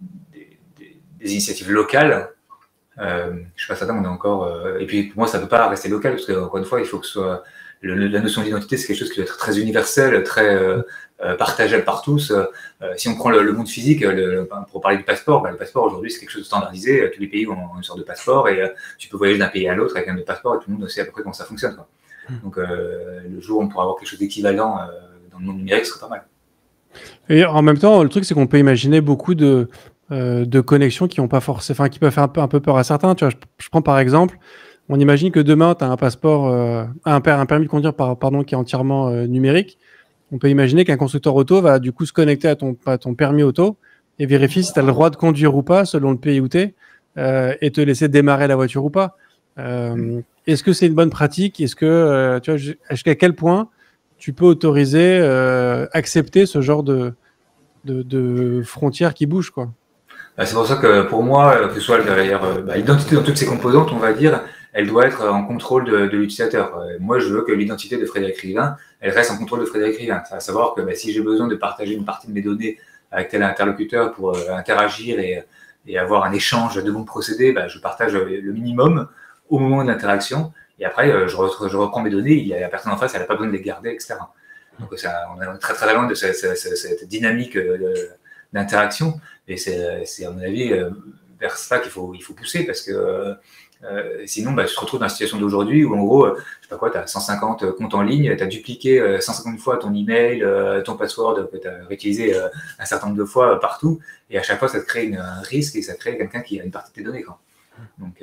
initiatives locales. Je suis pas certain, on est encore. Et puis pour moi ça peut pas rester local parce que encore une fois il faut que ce soit la notion d'identité, c'est quelque chose qui doit être très universel, très partageable par tous. Si on prend le monde physique, pour parler du passeport, le passeport aujourd'hui c'est quelque chose de standardisé. Tous les pays ont une sorte de passeport et tu peux voyager d'un pays à l'autre avec un autre passeport et tout le monde sait à peu près comment ça fonctionne, quoi. Donc le jour où on pourra avoir quelque chose d'équivalent dans le monde numérique, ce serait pas mal. Et en même temps, le truc c'est qu'on peut imaginer beaucoup de connexions qui ont pas forcément, qui peuvent faire un peu peur à certains. Tu vois, je prends par exemple. On imagine que demain, tu as un passeport, un permis de conduire qui est entièrement numérique. On peut imaginer qu'un constructeur auto va du coup se connecter à ton permis auto et vérifier si tu as le droit de conduire ou pas selon le pays où tu es et te laisser démarrer la voiture ou pas. Est-ce que c'est une bonne pratique? Est-ce que jusqu'à quel point tu peux autoriser, accepter ce genre de frontières qui bougent, quoi? C'est pour ça que pour moi, que ce soit l'identité dans toutes ses composantes, on va dire, elle doit être en contrôle de l'utilisateur. Moi, je veux que l'identité de Frédéric Rivin, elle reste en contrôle de Frédéric Rivin. Ça va savoir que si j'ai besoin de partager une partie de mes données avec tel interlocuteur pour interagir et avoir un échange de bons procédés, je partage le minimum au moment de l'interaction. Et après, je reprends mes données, la personne en face, elle n'a pas besoin de les garder, etc. Donc, on est très très loin de cette dynamique d'interaction. Et c'est à mon avis vers ça qu'il faut pousser parce que sinon tu te retrouves dans la situation d'aujourd'hui où en gros, je sais pas quoi, tu as 150 comptes en ligne, tu as dupliqué 150 fois ton email, ton password que tu as réutilisé un certain nombre de fois partout et à chaque fois ça te crée un risque et ça crée quelqu'un qui a une partie de tes données, quoi. Donc,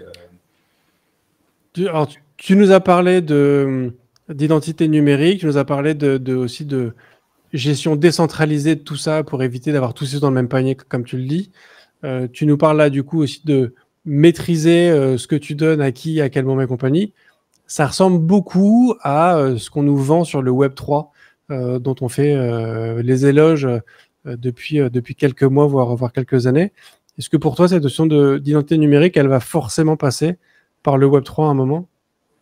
Alors, tu nous as parlé d'identité numérique, tu nous as parlé aussi de gestion décentralisée de tout ça pour éviter d'avoir tous ces dans le même panier, comme tu le dis. Tu nous parles là du coup aussi de maîtriser ce que tu donnes à qui, à quel moment et compagnie. Ça ressemble beaucoup à ce qu'on nous vend sur le Web3, dont on fait les éloges depuis quelques mois, voire quelques années. Est-ce que pour toi, cette notion d'identité numérique, elle va forcément passer par le Web3 à un moment?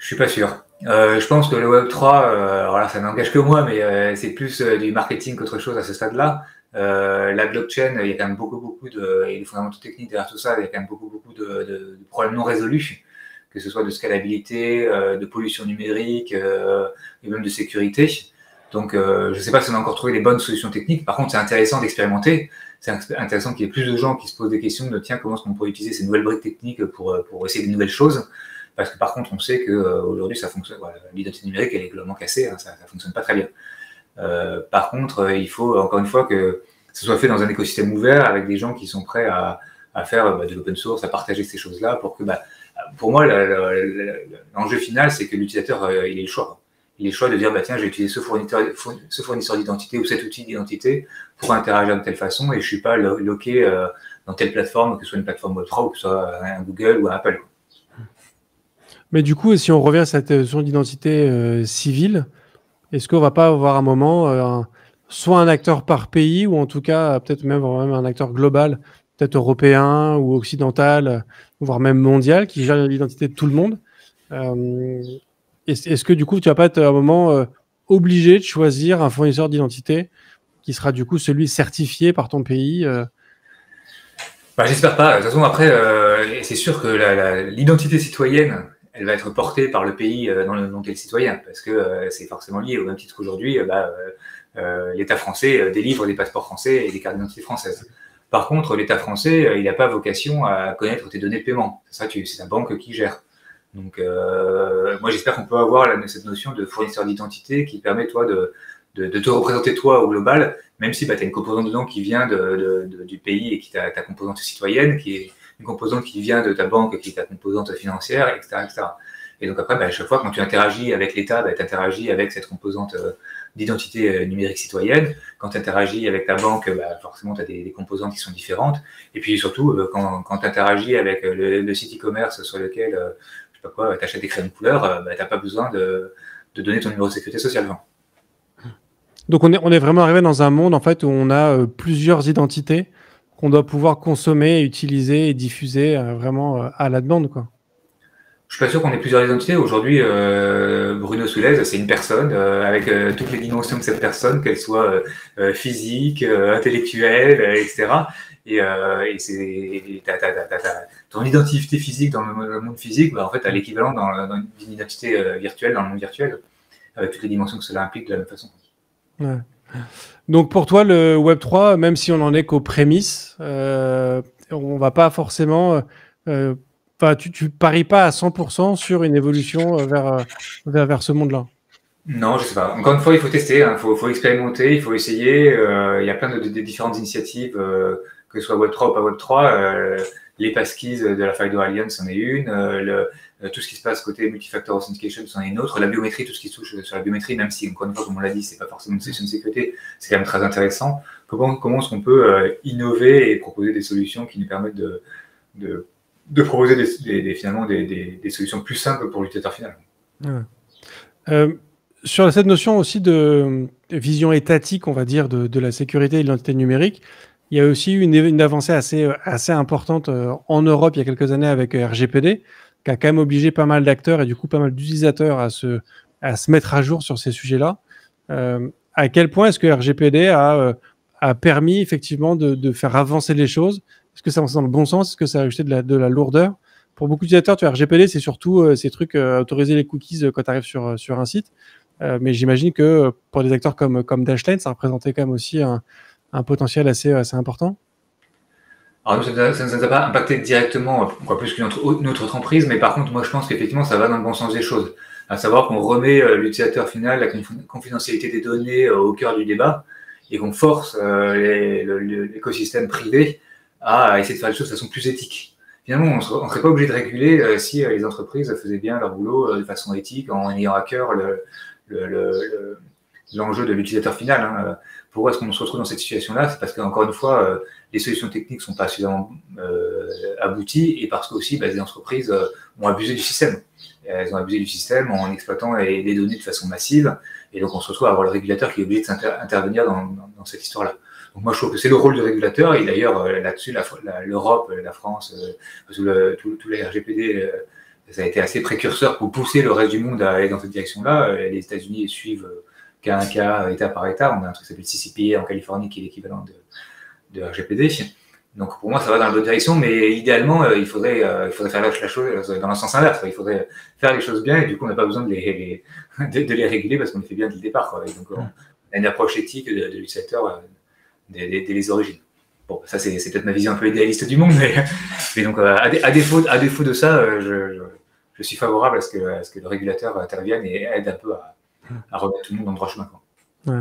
Je suis pas sûr. Je pense que le Web3, alors là, ça n'engage que moi, mais c'est plus du marketing qu'autre chose à ce stade-là. La blockchain, il y a quand même beaucoup et les fondamentaux techniques derrière tout ça, il y a quand même beaucoup de problèmes non résolus, que ce soit de scalabilité, de pollution numérique et même de sécurité. Donc, je ne sais pas si on a encore trouvé les bonnes solutions techniques. Par contre, c'est intéressant d'expérimenter. C'est intéressant qu'il y ait plus de gens qui se posent des questions de tiens, comment est-ce qu'on pourrait utiliser ces nouvelles briques techniques pour essayer des nouvelles choses. Parce que par contre, on sait qu'aujourd'hui, ça fonctionne. Voilà, l'identité numérique, elle est globalement cassée, hein, ça fonctionne pas très bien. Par contre, il faut encore une fois que ce soit fait dans un écosystème ouvert avec des gens qui sont prêts à faire de l'open source, à partager ces choses-là pour que, pour moi, l'enjeu final, c'est que l'utilisateur, il ait le choix. Il ait le choix de dire, tiens, j'ai utilisé ce fournisseur d'identité ou cet outil d'identité pour interagir de telle façon et je suis pas loqué dans telle plateforme, que ce soit une plateforme Web3 ou que ce soit un Google ou un Apple. Mais du coup, si on revient à cette notion d'identité civile, est-ce qu'on va pas avoir un moment, soit un acteur par pays, ou en tout cas, peut-être même un acteur global, peut-être européen ou occidental, voire même mondial, qui gère l'identité de tout le monde? Est-ce que du coup, tu vas pas être à un moment obligé de choisir un fournisseur d'identité qui sera du coup celui certifié par ton pays J'espère pas. De toute façon, après, c'est sûr que l'identité citoyenne, elle va être portée par le pays dont tu es le citoyen, parce que c'est forcément lié, au même titre qu'aujourd'hui, l'État français délivre des passeports français et des cartes d'identité françaises. Par contre, l'État français, il n'a pas vocation à connaître tes données de paiement. C'est la banque qui gère. Donc, moi, j'espère qu'on peut avoir cette notion de fournisseur d'identité qui permet, toi, de te représenter, toi, au global, même si tu as une composante dedans qui vient du pays et qui a ta composante citoyenne, qui est une composante qui vient de ta banque, qui est ta composante financière, etc. etc. Et donc après, à chaque fois, quand tu interagis avec l'État, tu interagis avec cette composante d'identité numérique citoyenne. Quand tu interagis avec ta banque, forcément, tu as des composantes qui sont différentes. Et puis surtout, quand tu interagis avec le site e-commerce sur lequel, je sais pas quoi, tu achètes des crayons de couleur, tu n'as pas besoin de donner ton numéro de sécurité sociale. Donc on est vraiment arrivé dans un monde en fait où on a plusieurs identités qu'on doit pouvoir consommer, utiliser et diffuser vraiment à la demande, quoi. Je suis pas sûr qu'on ait plusieurs identités. Aujourd'hui, Bruno Soulez, c'est une personne avec toutes les dimensions de cette personne, qu'elle soit physique, intellectuelle, etc. Et ton identité physique dans le monde physique, en fait, tu as l'équivalent dans une identité virtuelle, dans le monde virtuel, avec toutes les dimensions que cela implique de la même façon. Ouais. Donc pour toi, le Web3, même si on en est qu'aux prémices, on va pas forcément... tu paries pas à 100% sur une évolution vers ce monde-là. Non, je sais pas. Encore une fois, il faut tester, hein. Faut expérimenter, il faut essayer. Il y a plein de différentes initiatives, que ce soit Web3 ou pas Web3. Les passkeys de la FIDO Alliance, c'en est une. Tout ce qui se passe côté multifactor authentication, c'en est une autre. La biométrie, tout ce qui touche sur la biométrie, même si, encore une fois, comme on l'a dit, c'est pas forcément une solution de sécurité, c'est quand même très intéressant. Comment est-ce qu'on peut innover et proposer des solutions qui nous permettent de proposer finalement des solutions plus simples pour l'utilisateur final. Ouais. Sur cette notion aussi de vision étatique, on va dire, de la sécurité et de l'identité numérique, il y a aussi eu une avancée assez importante en Europe il y a quelques années avec RGPD, qui a quand même obligé pas mal d'acteurs et du coup pas mal d'utilisateurs à se mettre à jour sur ces sujets-là. À quel point est-ce que RGPD a permis effectivement de faire avancer les choses? Est-ce que ça avance dans le bon sens? Est-ce que ça a ajouté de la lourdeur? Pour beaucoup d'utilisateurs, RGPD, c'est surtout ces trucs, autoriser les cookies quand tu arrives sur un site. Mais j'imagine que pour des acteurs comme Dashlane, ça représentait quand même aussi un potentiel assez important. Alors, ça ne nous a pas impacté directement, quoi, plus qu'une autre entreprise, mais par contre, moi, je pense qu'effectivement, ça va dans le bon sens des choses. À savoir qu'on remet l'utilisateur final, la confidentialité des données au cœur du débat, et qu'on force l'écosystème privé à essayer de faire les choses de façon plus éthique. Finalement, on ne serait pas obligé de réguler si les entreprises faisaient bien leur boulot de façon éthique, en ayant à cœur l'enjeu de l'utilisateur final. Hein. Pourquoi est-ce qu'on se retrouve dans cette situation-là? C'est parce qu'encore une fois, les solutions techniques ne sont pas suffisamment abouties, et parce que aussi, les entreprises ont abusé du système. Elles ont abusé du système en exploitant les données de façon massive, et donc on se retrouve à avoir le régulateur qui est obligé d'intervenir dans cette histoire-là. Donc moi, je trouve que c'est le rôle du régulateur, et d'ailleurs, là-dessus, l'Europe, la France, tous les RGPD ça a été assez précurseur pour pousser le reste du monde à aller dans cette direction-là. Les États-Unis suivent cas un cas, État par État. On a un truc qui s'appelle CCPA en Californie qui est l'équivalent de RGPD. Donc pour moi, ça va dans la bonne direction, mais idéalement, il faudrait faire la chose dans le sens inverse. Il faudrait faire les choses bien et du coup, on n'a pas besoin de les réguler parce qu'on les fait bien dès le départ, quoi. Et donc, on a une approche éthique de l'utilisateur dès les origines. Bon, ça, c'est peut-être ma vision un peu idéaliste du monde, mais donc, à défaut de ça, je suis favorable à ce que le régulateur intervienne et aide un peu à remettre tout le monde dans le droit chemin, quoi. Ouais.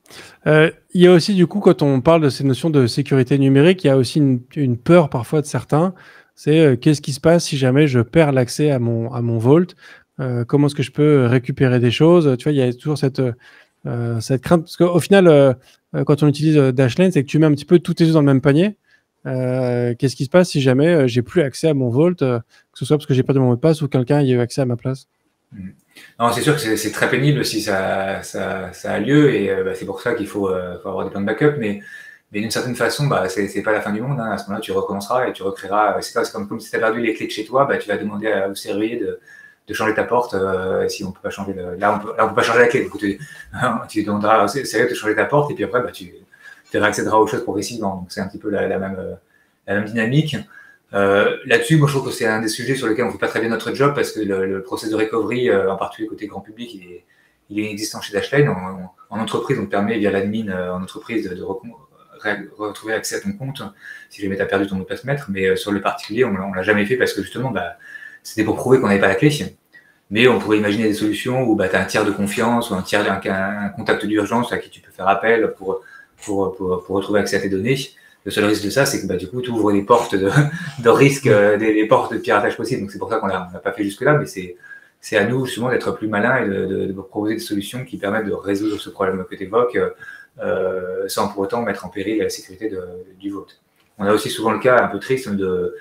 Il y a aussi, du coup, quand on parle de ces notions de sécurité numérique, il y a aussi une peur parfois de certains. C'est qu'est-ce qui se passe si jamais je perds l'accès à mon Vault? Comment est-ce que je peux récupérer des choses? Tu vois, il y a toujours cette crainte. Parce qu'au final, quand on utilise Dashlane, c'est que tu mets un petit peu tous tes œufs dans le même panier. Qu'est-ce qui se passe si jamais j'ai plus accès à mon Vault, que ce soit parce que j'ai perdu mon mot de passe ou quelqu'un y a eu accès à ma place? Non, c'est sûr que c'est très pénible si ça a lieu et c'est pour ça qu'il faut avoir des plans de backup, mais d'une certaine façon, c'est pas la fin du monde, hein. À ce moment-là, tu recommenceras et tu recréeras. C'est comme si tu as perdu les clés de chez toi, tu vas demander au serrurier de changer ta porte. Si on peut pas changer là, on peut pas changer la clé. Donc tu demanderas au serrurier de changer ta porte et puis après, tu réaccéderas aux choses progressivement. Donc c'est un petit peu la même dynamique. Là-dessus, moi je trouve que c'est un des sujets sur lesquels on ne fait pas très bien notre job parce que le process de recovery, en particulier côté grand public, il est inexistant chez Dashlane. En entreprise, on te permet via l'admin en entreprise de retrouver accès à ton compte si jamais tu as perdu ton mot de passe maître, mais sur le particulier, on l'a jamais fait parce que justement, c'était pour prouver qu'on n'avait pas la clé. Mais on pourrait imaginer des solutions où tu as un tiers de confiance ou un contact d'urgence à qui tu peux faire appel pour retrouver accès à tes données. Le seul risque de ça, c'est que du coup, tu ouvres des portes de risque, des portes de piratage possibles. Donc c'est pour ça qu'on l'a pas fait jusque-là, mais c'est à nous justement d'être plus malins et de proposer des solutions qui permettent de résoudre ce problème que tu évoques sans pour autant mettre en péril la sécurité du vote. On a aussi souvent le cas un peu triste de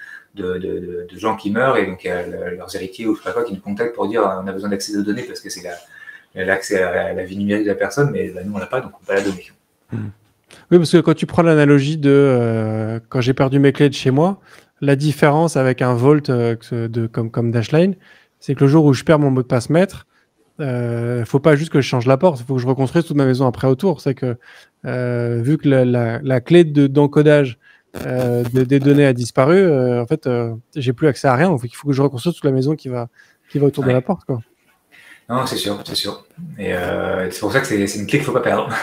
gens qui meurent et donc leurs héritiers ou je sais pas quoi qui nous contactent pour dire on a besoin d'accès aux données parce que c'est l'accès à la vie numérique de la personne, mais nous on l'a pas, donc on peut pas la donner. Oui, parce que quand tu prends l'analogie de quand j'ai perdu mes clés de chez moi, la différence avec un Vault comme Dashlane, c'est que le jour où je perds mon mot de passe maître, faut pas juste que je change la porte, il faut que je reconstruise toute ma maison après autour. C'est que vu que la clé d'encodage des données a disparu, en fait, j'ai plus accès à rien. Donc il faut que je reconstruise toute la maison qui va autour de la porte, quoi. Non, c'est sûr. Et c'est pour ça que c'est une clé qu'il faut pas perdre.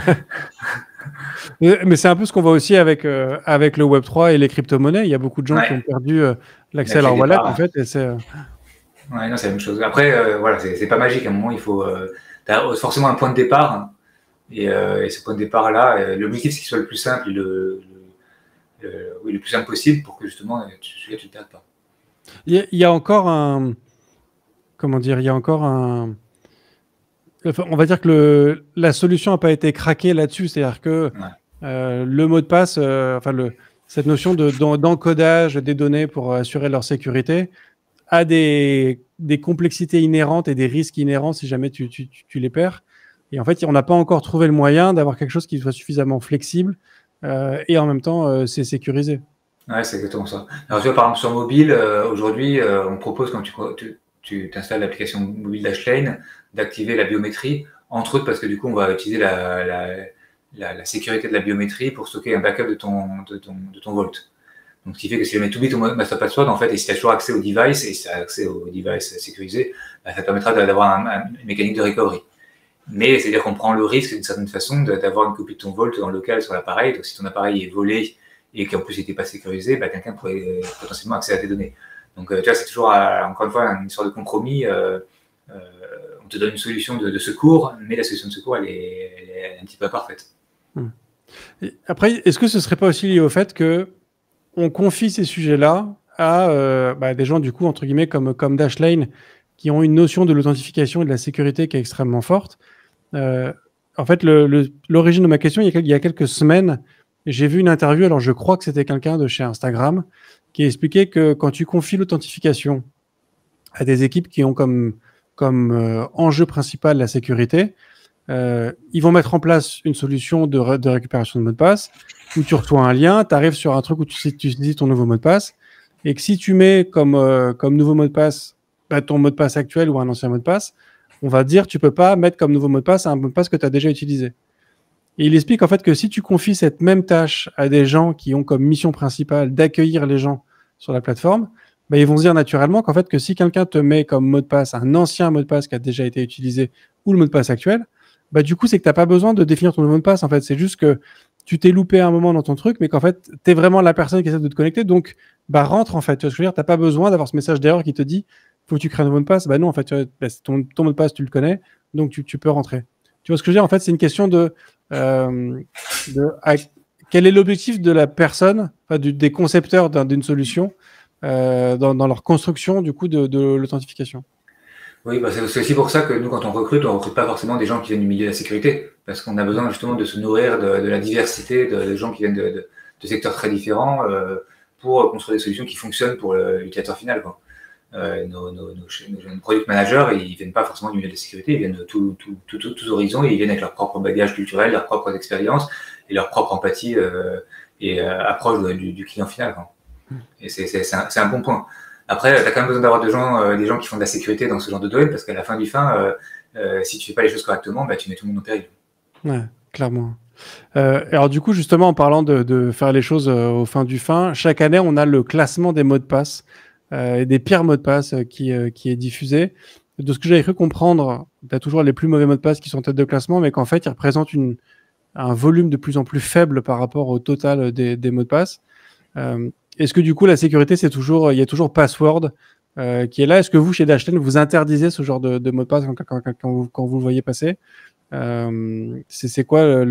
Mais c'est un peu ce qu'on voit aussi avec le Web3 et les crypto-monnaies. Il y a beaucoup de gens qui ont perdu l'accès à leur wallet, en fait. Et c'est... Ouais, non, c'est la même chose. Après, voilà, c'est pas magique. À un moment, il faut. T'as forcément un point de départ. Hein, et ce point de départ-là, l'objectif, c'est qu'il soit le plus simple et le plus simple possible pour que justement, tu ne te perdes pas. Il y a encore un. Comment dire? Il y a encore un. Enfin, on va dire que la solution n'a pas été craquée là-dessus. C'est-à-dire que le mot de passe, cette notion d'encodage des données pour assurer leur sécurité a des complexités inhérentes et des risques inhérents si jamais tu les perds. Et en fait, on n'a pas encore trouvé le moyen d'avoir quelque chose qui soit suffisamment flexible et en même temps, c'est sécurisé. Ouais, c'est exactement ça. Alors, tu vois, par exemple, sur mobile, aujourd'hui, on propose quand tu t'installes l'application mobile Dashlane d'activer la biométrie, entre autres parce que du coup, on va utiliser la sécurité de la biométrie pour stocker un backup de ton Vault. Donc, ce qui fait que si jamais tu oublies ton master password, en fait, et si tu as toujours accès au device, et si tu as accès au device sécurisé, ça te permettra d'avoir une mécanique de recovery. Mais c'est-à-dire qu'on prend le risque, d'une certaine façon, d'avoir une copie de ton Vault en local sur l'appareil. Donc, si ton appareil est volé et qu'en plus il n'était pas sécurisé, quelqu'un pourrait potentiellement accéder à tes données. Donc, tu vois, c'est toujours, encore une fois, une histoire de compromis. On te donne une solution de secours, mais la solution de secours, elle est un petit peu imparfaite. Et après, est-ce que ce ne serait pas aussi lié au fait qu'on confie ces sujets-là à des gens, du coup, entre guillemets, comme Dashlane, qui ont une notion de l'authentification et de la sécurité qui est extrêmement forte? En fait, l'origine de ma question, il y a quelques semaines, j'ai vu une interview, alors je crois que c'était quelqu'un de chez Instagram, qui expliquait que quand tu confies l'authentification à des équipes qui ont comme enjeu principal la sécurité, ils vont mettre en place une solution de récupération de mot de passe où tu reçois un lien, tu arrives sur un truc où tu dis ton nouveau mot de passe et que si tu mets comme nouveau mot de passe ton mot de passe actuel ou un ancien mot de passe, on va dire tu peux pas mettre comme nouveau mot de passe un mot de passe que tu as déjà utilisé. Et il explique en fait que si tu confies cette même tâche à des gens qui ont comme mission principale d'accueillir les gens sur la plateforme, ils vont se dire naturellement qu'en fait que si quelqu'un te met comme mot de passe un ancien mot de passe qui a déjà été utilisé ou le mot de passe actuel, du coup c'est que tu n'as pas besoin de définir ton mot de passe. En fait, c'est juste que tu t'es loupé un moment dans ton truc, mais qu'en fait tu es vraiment la personne qui essaie de te connecter. Donc rentre en fait. Tu vois ce que je veux dire, t'as pas besoin d'avoir ce message d'erreur qui te dit faut que tu crées un mot de passe. Non en fait, ton mot de passe tu le connais, donc tu peux rentrer. Tu vois ce que je veux dire? En fait, c'est une question de quel est l'objectif de la personne, des concepteurs d'une solution dans leur construction du coup de l'authentification. Oui, c'est aussi pour ça que nous, quand on recrute pas forcément des gens qui viennent du milieu de la sécurité, parce qu'on a besoin justement de se nourrir de la diversité de gens qui viennent de secteurs très différents pour construire des solutions qui fonctionnent pour l'utilisateur final, quoi. Nos product managers, ils viennent pas forcément du milieu de la sécurité, ils viennent de tous horizons, et ils viennent avec leur propre bagage culturel, leurs propres expériences et leur propre empathie et approche du client final, quoi. Et c'est un bon point. Après, tu as quand même besoin d'avoir des gens qui font de la sécurité dans ce genre de domaine, parce qu'à la fin du si tu fais pas les choses correctement, tu mets tout le monde en péril. Ouais, clairement. Alors du coup, justement, en parlant de faire les choses au fin du fin, chaque année, on a le classement des mots de passe et des pires mots de passe qui est diffusé. De ce que j'avais cru comprendre, tu as toujours les plus mauvais mots de passe qui sont en tête de classement, mais qu'en fait, ils représentent un volume de plus en plus faible par rapport au total des mots de passe. Est-ce que du coup, la sécurité, il y a toujours Password qui est là? Est-ce que vous, chez Dashlane, vous interdisez ce genre de mot de passe quand vous le voyez passer? C'est quoi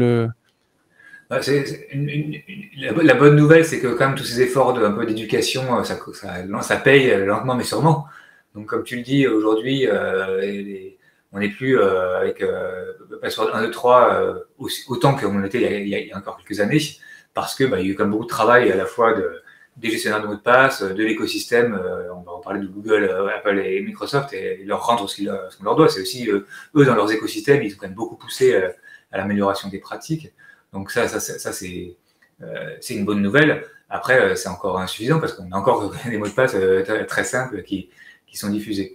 la bonne nouvelle, c'est que quand même tous ces efforts un peu d'éducation, ça paye lentement mais sûrement. Donc comme tu le dis, aujourd'hui, on n'est plus avec Password 1, 2, 3 autant qu'on était il y a encore quelques années, parce que il y a eu quand même beaucoup de travail à la fois des gestionnaires de mots de passe, de l'écosystème, on va en parler de Google, Apple et Microsoft, et leur rendre ce qu'on leur doit. C'est aussi eux dans leurs écosystèmes, ils ont quand même beaucoup poussé à l'amélioration des pratiques. Donc ça c'est une bonne nouvelle. Après, c'est encore insuffisant parce qu'on a encore des mots de passe très simples qui sont diffusés.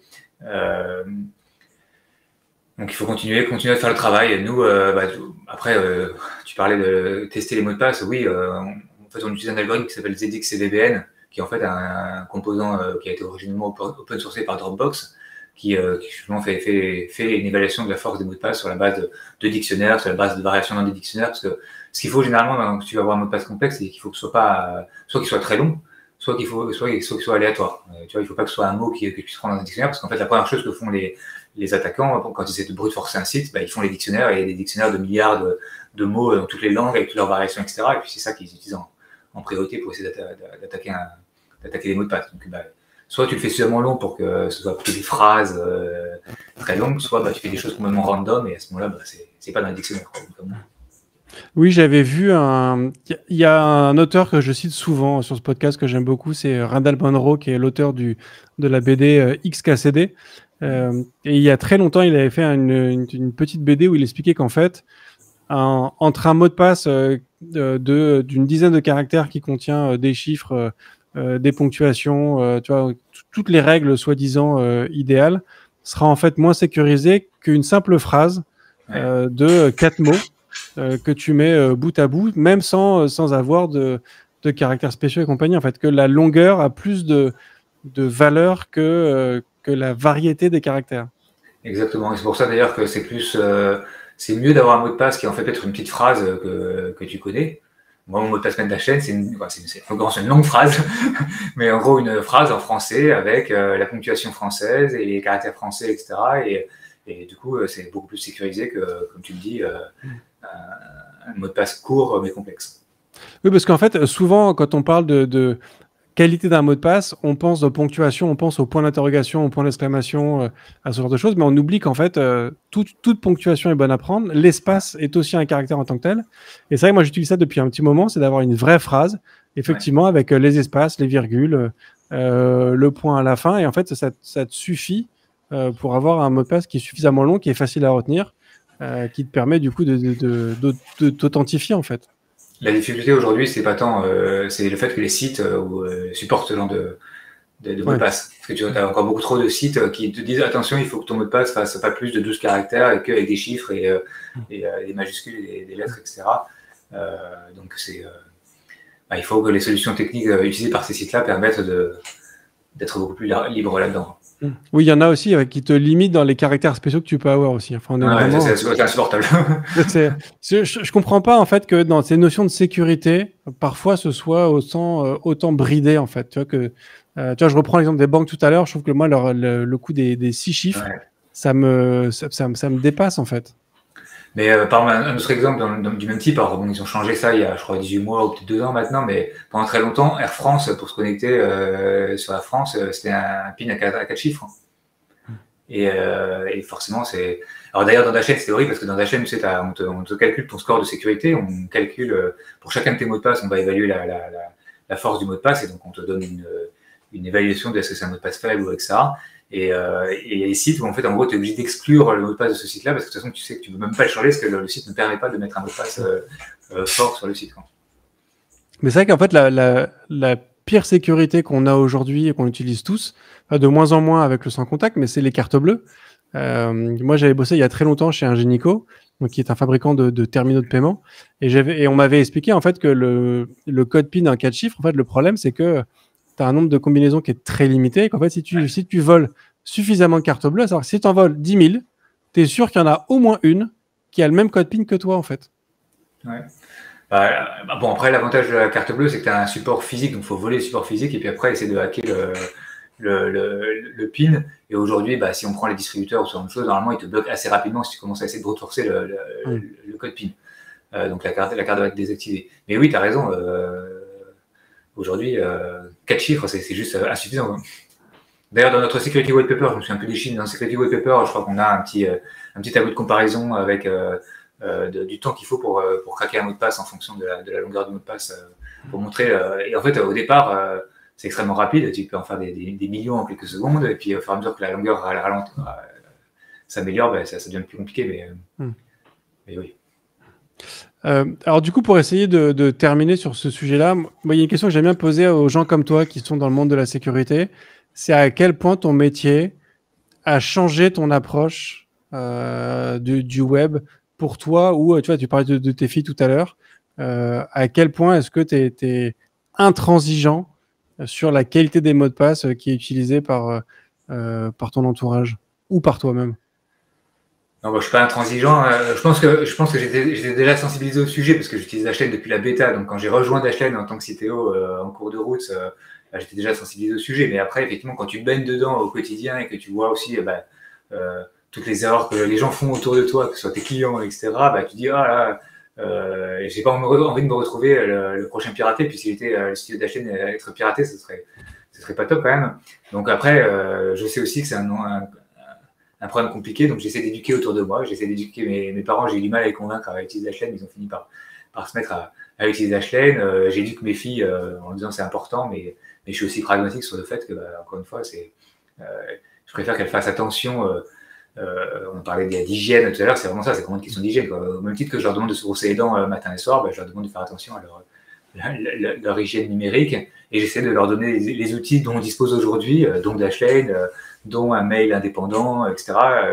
Donc il faut continuer à faire le travail. Nous, après, tu parlais de tester les mots de passe. Oui, on utilise un algorithme qui s'appelle ZXCVPN, qui est en fait un composant qui a été originellement open sourcé par Dropbox, qui justement fait une évaluation de la force des mots de passe sur la base de dictionnaires, sur la base de variations dans des dictionnaires, parce que ce qu'il faut généralement quand tu vas avoir un mot de passe complexe, c'est qu'il faut que ce soit pas, soit qu'il soit très long, soit qu'il soit aléatoire. Tu vois, il faut pas que ce soit un mot que tu puisses prendre dans un dictionnaire, parce qu'en fait, la première chose que font les attaquants, quand ils essaient de brute forcer un site, ils font les dictionnaires, et il y a des dictionnaires de milliards de mots dans toutes les langues, avec toutes leurs variations, etc. Et puis c'est ça qu'ils utilisent en priorité pour essayer d'attaquer les mots de passe. Donc, soit tu le fais suffisamment long pour que ce soit plutôt des phrases très longues, soit tu fais des choses complètement random, et à ce moment-là, c'est pas dans le dictionnaire. Oui, j'avais vu il y a un auteur que je cite souvent sur ce podcast que j'aime beaucoup, c'est Randall Munroe, qui est l'auteur de la BD XKCD. Et il y a très longtemps, il avait fait une petite BD où il expliquait qu'en fait, entre un mot de passe d'une dizaine de caractères qui contient des chiffres, des ponctuations, tu vois, toutes les règles soi-disant idéales, sera en fait moins sécurisé qu'une simple phrase de 4 mots que tu mets bout à bout, même sans avoir de caractères spéciaux et compagnie. En fait, que la longueur a plus de valeur que la variété des caractères. Exactement. Et c'est pour ça d'ailleurs que c'est mieux d'avoir un mot de passe qui en fait peut-être une petite phrase que tu connais. Moi, mon mot de passe maître de la chaîne, c'est une longue phrase, mais en gros une phrase en français avec la ponctuation française et les caractères français, etc. Et du coup, c'est beaucoup plus sécurisé que, comme tu le dis, un mot de passe court mais complexe. Oui, parce qu'en fait, souvent, quand on parle de qualité d'un mot de passe, on pense de ponctuation, on pense au point d'interrogation, au point d'exclamation, à ce genre de choses, mais on oublie qu'en fait, toute ponctuation est bonne à prendre. L'espace est aussi un caractère en tant que tel. Et c'est vrai que moi, j'utilise ça depuis un petit moment, c'est d'avoir une vraie phrase, effectivement, avec les espaces, les virgules, le point à la fin. Et en fait, ça te suffit pour avoir un mot de passe qui est suffisamment long, qui est facile à retenir, qui te permet du coup de t'authentifier, en fait. La difficulté aujourd'hui, c'est pas tant, c'est le fait que les sites supportent ce genre mots de passe. Parce que tu as encore beaucoup trop de sites qui te disent attention, il faut que ton mot de passe fasse pas plus de 12 caractères et qu'avec des chiffres et des majuscules et des lettres, etc. Donc il faut que les solutions techniques utilisées par ces sites-là permettent d'être beaucoup plus libre là-dedans. Oui, il y en a aussi qui te limitent dans les caractères spéciaux que tu peux avoir aussi. Enfin, c'est insupportable. Je comprends pas en fait que dans ces notions de sécurité, parfois ce soit autant bridé en fait. Tu vois, je reprends l'exemple des banques tout à l'heure. Je trouve que moi, le coût des 6 chiffres, ça me dépasse en fait. Mais par exemple, un autre exemple du même type, alors bon, ils ont changé ça il y a, je crois, 18 mois ou peut-être 2 ans maintenant, mais pendant très longtemps, Air France, pour se connecter sur la France, c'était un PIN à 4 chiffres. Et forcément, c'est... Alors d'ailleurs, dans Dashlane, c'est horrible parce que dans Dashlane, tu sais, on te calcule ton score de sécurité, on calcule, pour chacun de tes mots de passe, on va évaluer la force du mot de passe, et donc on te donne une évaluation de est-ce que c'est un mot de passe faible, etc. Et il y a des sites où en fait, en gros, tu es obligé d'exclure le mot de passe de ce site-là parce que de toute façon, tu sais que tu ne peux même pas le changer parce que le site ne permet pas de mettre un mot de passe fort sur le site. Mais c'est vrai qu'en fait, la pire sécurité qu'on a aujourd'hui et qu'on utilise tous, de moins en moins avec le sans contact, mais c'est les cartes bleues. Moi, j'avais bossé il y a très longtemps chez Ingenico, donc qui est un fabricant de terminaux de paiement, et on m'avait expliqué en fait que le code PIN d'un 4 chiffres, en fait, le problème, c'est que tu as un nombre de combinaisons qui est très limité, et qu'en fait, si tu voles suffisamment de cartes bleues, c'est-à-dire que si tu en voles 10 000, tu es sûr qu'il y en a au moins une qui a le même code PIN que toi, en fait. Ouais. Bon, après, l'avantage de la carte bleue, c'est que tu as un support physique, donc il faut voler le support physique, et puis après, essayer de hacker le PIN. Et aujourd'hui, si on prend les distributeurs ou ce genre de choses, normalement, ils te bloquent assez rapidement si tu commences à essayer de brute forcer le code PIN. Donc la carte va être désactivée. Mais oui, tu as raison. Aujourd'hui, 4 chiffres, c'est juste insuffisant. D'ailleurs, dans notre Security White Paper, je me souviens un peu des chiffres, dans le Security White Paper, je crois qu'on a un petit tableau de comparaison avec du temps qu'il faut pour craquer un mot de passe en fonction de la longueur du mot de passe pour montrer. Et en fait, au départ, c'est extrêmement rapide. Tu peux en faire des millions en quelques secondes. Et puis, au fur et à mesure que la longueur s'améliore, ça devient plus compliqué. Mais oui. Alors du coup, pour essayer de terminer sur ce sujet-là, il y a une question que j'aime bien poser aux gens comme toi qui sont dans le monde de la sécurité. C'est à quel point ton métier a changé ton approche du web pour toi, ou tu vois, tu parlais de tes filles tout à l'heure. À quel point est-ce que tu es intransigeant sur la qualité des mots de passe qui est utilisée par ton entourage ou par toi-même? Non, je ne suis pas intransigeant. Je pense que j'étais déjà sensibilisé au sujet parce que j'utilise Dashlane depuis la bêta. Donc, quand j'ai rejoint Dashlane en tant que CTO en cours de route, j'étais déjà sensibilisé au sujet. Mais après, effectivement, quand tu baignes dedans au quotidien et que tu vois aussi toutes les erreurs que les gens font autour de toi, que ce soit tes clients, etc., tu dis, j'ai pas envie de me retrouver le prochain piraté. Puis si j'étais le studio Dashlane à être piraté, ce serait pas top quand même. Donc après, je sais aussi que c'est un problème compliqué, donc j'essaie d'éduquer autour de moi, j'essaie d'éduquer mes parents, j'ai eu du mal à les convaincre à utiliser Dashlane, ils ont fini par se mettre à utiliser Dashlane, j'éduque mes filles en disant c'est important, mais je suis aussi pragmatique sur le fait que, encore une fois, je préfère qu'elles fassent attention, on parlait d'hygiène tout à l'heure, c'est vraiment ça, c'est vraiment une question d'hygiène, au même titre que je leur demande de se brosser les dents matin et soir, je leur demande de faire attention à leur hygiène numérique, et j'essaie de leur donner les outils dont on dispose aujourd'hui, dont Dashlane, dont un mail indépendant, etc.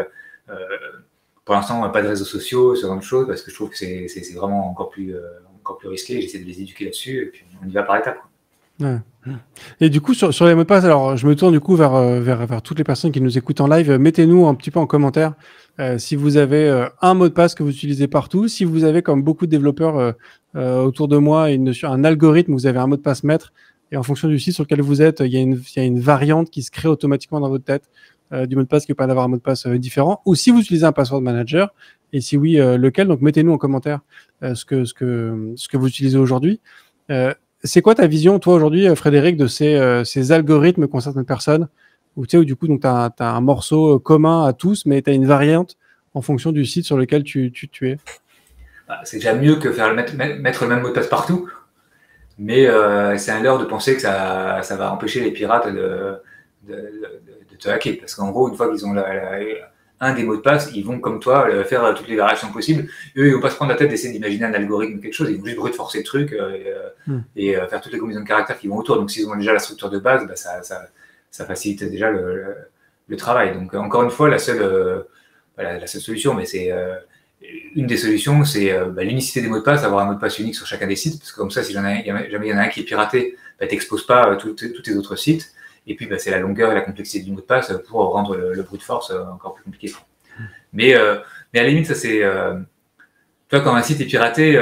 Pour l'instant, pas de réseaux sociaux, ce genre de choses, parce que je trouve que c'est vraiment encore plus risqué. J'essaie de les éduquer là-dessus, et puis on y va par étapes. Ouais. Et du coup, sur les mots de passe, alors je me tourne du coup vers toutes les personnes qui nous écoutent en live. Mettez-nous un petit peu en commentaire si vous avez un mot de passe que vous utilisez partout, si vous avez, comme beaucoup de développeurs autour de moi, un algorithme, vous avez un mot de passe maître, et en fonction du site sur lequel vous êtes, il y a une variante qui se crée automatiquement dans votre tête du mot de passe qui peut avoir un mot de passe différent, ou si vous utilisez un password manager, et si oui, lequel. Donc mettez-nous en commentaire ce que vous utilisez aujourd'hui. C'est quoi ta vision, toi, aujourd'hui, Frédéric, de ces algorithmes qu'ont certaines personnes, où du coup, tu as un morceau commun à tous, mais tu as une variante en fonction du site sur lequel tu es? C'est déjà mieux que mettre le même mot de passe partout, mais c'est un leurre de penser que ça va empêcher les pirates de te hacker. Parce qu'en gros, une fois qu'ils ont un des mots de passe, ils vont, comme toi, faire toutes les variations possibles. Eux, ils ne vont pas se prendre la tête d'essayer d'imaginer un algorithme ou quelque chose. Ils vont juste brute forcer le truc et faire toutes les combinaisons de caractères qui vont autour. Donc, s'ils ont déjà la structure de base, ça facilite déjà le travail. Donc, encore une fois, la seule solution, mais c'est une des solutions, c'est l'unicité des mots de passe, avoir un mot de passe unique sur chacun des sites, parce que comme ça, si jamais il y en a un qui est piraté, t'exposes pas tous tes autres sites. Et puis, c'est la longueur et la complexité du mot de passe pour rendre le brute force encore plus compliqué. Mais à la limite, ça c'est... toi, quand un site est piraté,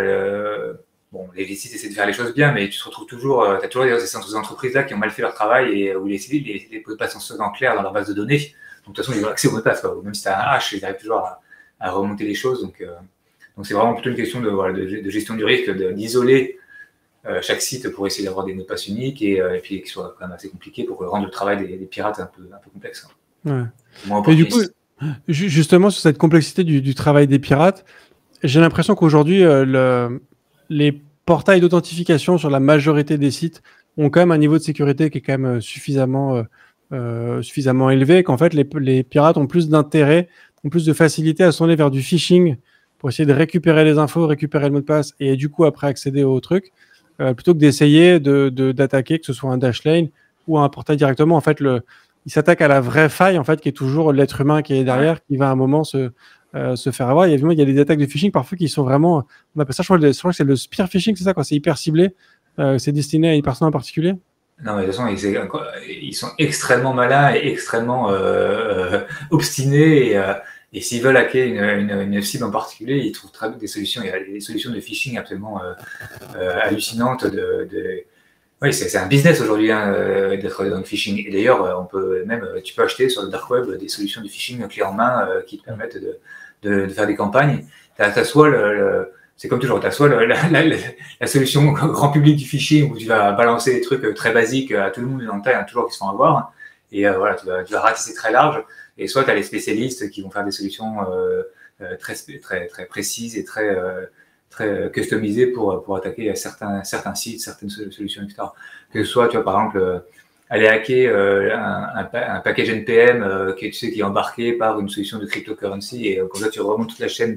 bon, les sites essaient de faire les choses bien, mais tu te retrouves toujours... tu as toujours ces entreprises-là qui ont mal fait leur travail et où les mots de passe sont souvent clairs dans leur base de données. Donc, de toute façon, ils ont accès au mot de passe. Même si tu as un hash, ils arrivent toujours à remonter les choses. Donc, c'est vraiment plutôt une question de gestion du risque, d'isoler chaque site pour essayer d'avoir des mots de passe uniques et puis qui soit quand même assez compliqué pour rendre le travail des pirates un peu complexe. Ouais. Et du coup, justement, sur cette complexité du travail des pirates, j'ai l'impression qu'aujourd'hui, les portails d'authentification sur la majorité des sites ont quand même un niveau de sécurité qui est quand même suffisamment élevé, qu'en fait, les pirates ont plus d'intérêt, ont plus de facilité à se tourner vers du phishing pour essayer de récupérer les infos, récupérer le mot de passe et du coup, après, accéder au truc. Plutôt que d'essayer d'attaquer, que ce soit un Dashlane ou un portail directement. En fait, il s'attaque à la vraie faille, en fait, qui est toujours l'être humain qui est derrière, qui va à un moment se faire avoir. Il y a des attaques de phishing parfois qui sont vraiment... On appelle ça, je crois que c'est le spear phishing, c'est ça, quoi. C'est hyper ciblé. C'est destiné à une personne en particulier. Non, mais de toute façon, ils sont extrêmement malins et extrêmement obstinés. Et s'ils veulent hacker une cible en particulier, ils trouvent très vite des solutions. Il y a des solutions de phishing absolument hallucinantes. Oui, c'est un business aujourd'hui d'être dans le phishing. Et d'ailleurs, tu peux acheter sur le dark web des solutions de phishing clé en main qui te permettent de faire des campagnes. C'est comme toujours, tu as soit la solution grand public du phishing où tu vas balancer des trucs très basiques à tout le monde dans le tas, il y en a toujours qui se font avoir. Et tu vas ratisser très large. Et soit tu as les spécialistes qui vont faire des solutions très précises et très customisées pour attaquer certains sites, certaines solutions, etc. Que ce soit, tu vois, par exemple, aller hacker un package NPM qui est embarqué par une solution de cryptocurrency et comme ça tu remontes toute la chaîne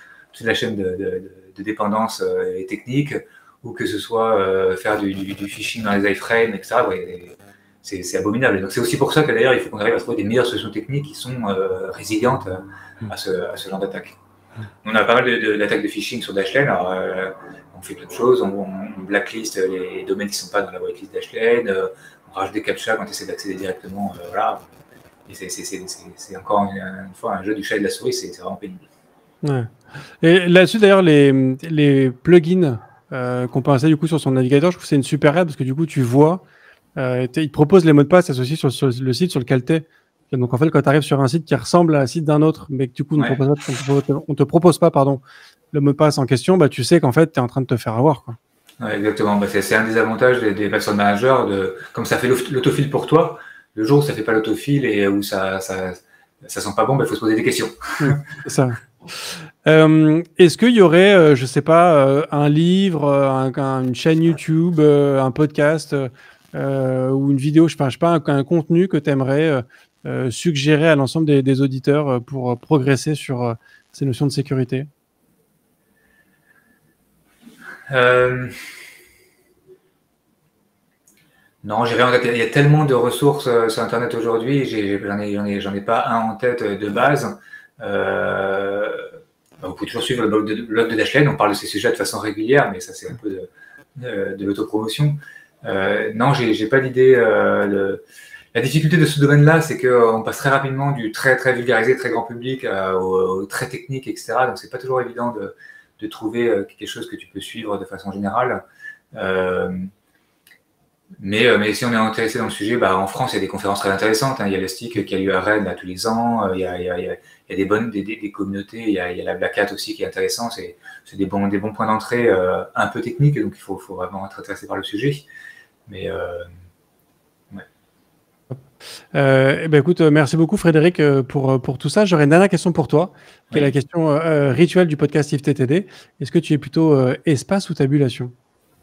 de dépendance et technique, ou que ce soit faire du phishing dans les iframes, etc. Ouais, c'est abominable. Donc c'est aussi pour ça que d'ailleurs il faut qu'on arrive à trouver des meilleures solutions techniques qui sont résilientes à ce genre d'attaque. On a pas mal d'attaques de phishing sur Dashlane. Alors on fait plein de choses, on blacklist les domaines qui ne sont pas dans la whitelist Dashlane, on rajoute des captcha quand on essaie d'accéder directement. Voilà. Et c'est encore une fois un jeu du chat et de la souris, c'est vraiment pénible. Ouais. Et là-dessus d'ailleurs les plugins qu'on peut installer du coup sur son navigateur, je trouve que c'est une super aide parce que du coup tu vois il te propose les mots de passe associés sur le site sur lequel tu es. Donc en fait, quand tu arrives sur un site qui ressemble à un site d'un autre, mais que du coup on te propose pas le mot de passe en question, bah, tu sais qu'en fait tu es en train de te faire avoir, quoi. Ouais, exactement. C'est un des avantages des password managers, comme ça fait l'autofill pour toi, le jour où ça fait pas l'autofill et où ça sent pas bon, il faut se poser des questions. C'est ça. Est-ce qu'il y aurait, je sais pas, un livre, une chaîne YouTube, un podcast ou une vidéo, je sais pas, un contenu que tu aimerais suggérer à l'ensemble des auditeurs pour progresser sur ces notions de sécurité? Non, j'ai rien en tête. Il y a tellement de ressources sur Internet aujourd'hui, j'en ai pas un en tête de base. Vous pouvez toujours suivre le blog de Dashlane, on parle de ces sujets de façon régulière, mais ça c'est un peu de l'autopromotion. Non, j'ai pas d'idée. La difficulté de ce domaine-là, c'est qu'on passe très rapidement du très très vulgarisé, très grand public au très technique, etc. Donc c'est pas toujours évident de trouver quelque chose que tu peux suivre de façon générale. Mais si on est intéressé dans le sujet, en France, il y a des conférences très intéressantes. Il y a le STIC qui a lieu à Rennes tous les ans. Il y a des communautés. Il y a la Black Hat aussi qui est intéressant. C'est des bons points d'entrée un peu techniques. Donc, il faut vraiment être intéressé par le sujet. Mais ouais. Écoute, merci beaucoup Frédéric pour tout ça. J'aurais une dernière question pour toi, qui est la question rituelle du podcast IFTTD. Est-ce que tu es plutôt espace ou tabulation?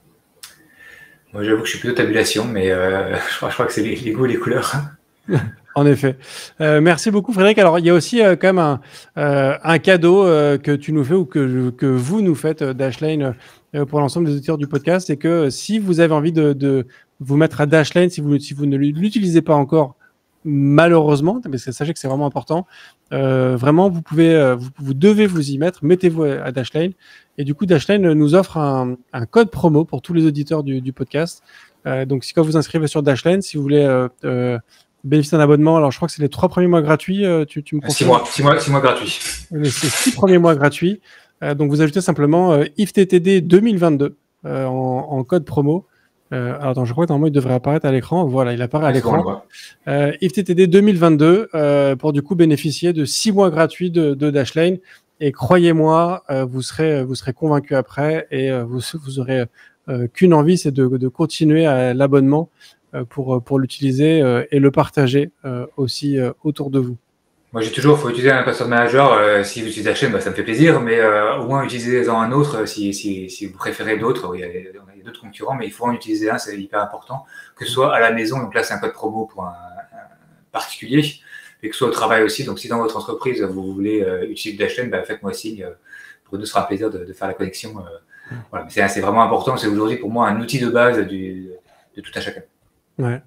Moi, j'avoue que je suis plutôt tabulation, mais je crois que c'est les goûts et les couleurs. En effet. Merci beaucoup, Frédéric. Alors, il y a aussi quand même un cadeau que tu nous fais ou que vous nous faites, Dashlane, pour l'ensemble des auditeurs du podcast. C'est que si vous avez envie de vous mettre à Dashlane, si vous ne l'utilisez pas encore, malheureusement, mais sachez que c'est vraiment important, vraiment, vous devez vous y mettre. Mettez-vous à Dashlane. Et du coup, Dashlane nous offre un code promo pour tous les auditeurs du podcast. Donc, quand vous inscrivez sur Dashlane, si vous voulez bénéficier d'un abonnement, alors je crois que c'est les 3 premiers mois gratuits. Tu me confirmes ? 6 mois gratuits. Les 6 premiers mois gratuits. Donc, vous ajoutez simplement IFTTD 2022 en code promo. Alors, attends, je crois que normalement, il devrait apparaître à l'écran. Voilà, il apparaît à l'écran. IFTTD 2022 pour du coup bénéficier de 6 mois gratuits de Dashlane. Et croyez-moi, vous serez convaincu après et vous aurez qu'une envie, c'est de continuer à l'abonnement pour l'utiliser et le partager aussi autour de vous. Moi, faut utiliser un password manager. Si vous utilisez Dashlane, ça me fait plaisir, mais au moins utilisez-en un autre si vous préférez d'autres. Il y a d'autres concurrents, mais il faut en utiliser un, c'est hyper important. Que ce soit à la maison, donc là, c'est un code promo pour un particulier, et que ce soit au travail aussi. Donc, si dans votre entreprise, vous voulez utiliser Dashlane, faites-moi signe. Pour nous, ce sera un plaisir de faire la connexion. Voilà. C'est vraiment important. C'est aujourd'hui, pour moi, un outil de base de tout à chacun. Ouais.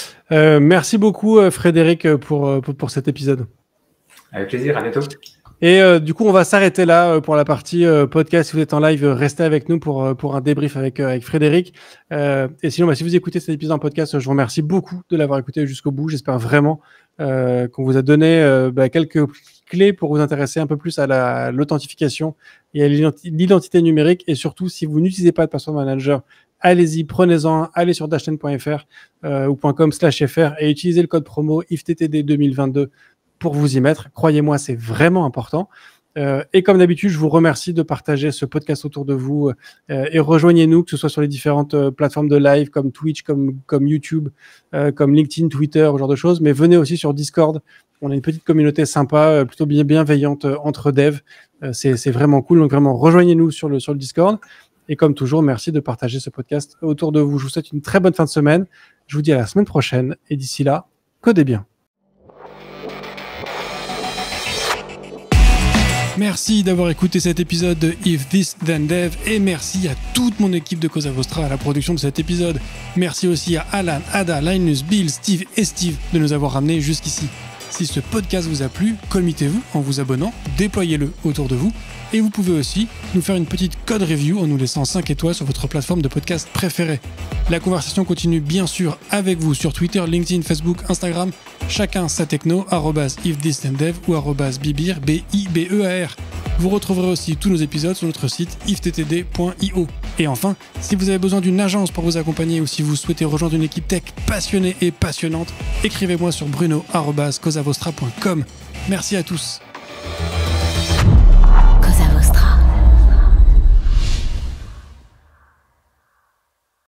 Merci beaucoup, Frédéric, pour cet épisode. Avec plaisir, à bientôt. Et du coup, on va s'arrêter là pour la partie podcast. Si vous êtes en live, restez avec nous pour un débrief avec Frédéric. Et sinon, si vous écoutez cet épisode en podcast, je vous remercie beaucoup de l'avoir écouté jusqu'au bout. J'espère vraiment qu'on vous a donné quelques clés pour vous intéresser un peu plus à l'authentification et à l'identité numérique. Et surtout, si vous n'utilisez pas de password manager, allez-y, prenez-en un, allez sur dashlane.fr ou .com/fr et utilisez le code promo IFTTD 2022 pour vous y mettre. Croyez-moi, c'est vraiment important. Et comme d'habitude, je vous remercie de partager ce podcast autour de vous et rejoignez-nous, que ce soit sur les différentes plateformes de live comme Twitch, comme YouTube, comme LinkedIn, Twitter, ce genre de choses. Mais venez aussi sur Discord. On a une petite communauté sympa, plutôt bienveillante entre devs. C'est vraiment cool. Donc vraiment, rejoignez-nous sur le Discord. Et comme toujours, merci de partager ce podcast autour de vous. Je vous souhaite une très bonne fin de semaine. Je vous dis à la semaine prochaine. Et d'ici là, codez bien. Merci d'avoir écouté cet épisode de If This Then Dev et merci à toute mon équipe de Cosa Vostra à la production de cet épisode. Merci aussi à Alan, Ada, Linus, Bill, Steve et Steve de nous avoir ramenés jusqu'ici. Si ce podcast vous a plu, committez-vous en vous abonnant, déployez-le autour de vous et vous pouvez aussi nous faire une petite code review en nous laissant 5 étoiles sur votre plateforme de podcast préférée. La conversation continue bien sûr avec vous sur Twitter, LinkedIn, Facebook, Instagram, chacun sa techno, @ifthisdendev ou @bibir, BIBEAR. Vous retrouverez aussi tous nos épisodes sur notre site iftttd.io. Et enfin, si vous avez besoin d'une agence pour vous accompagner ou si vous souhaitez rejoindre une équipe tech passionnée et passionnante, écrivez-moi sur bruno@cosavostra.com. Merci à tous.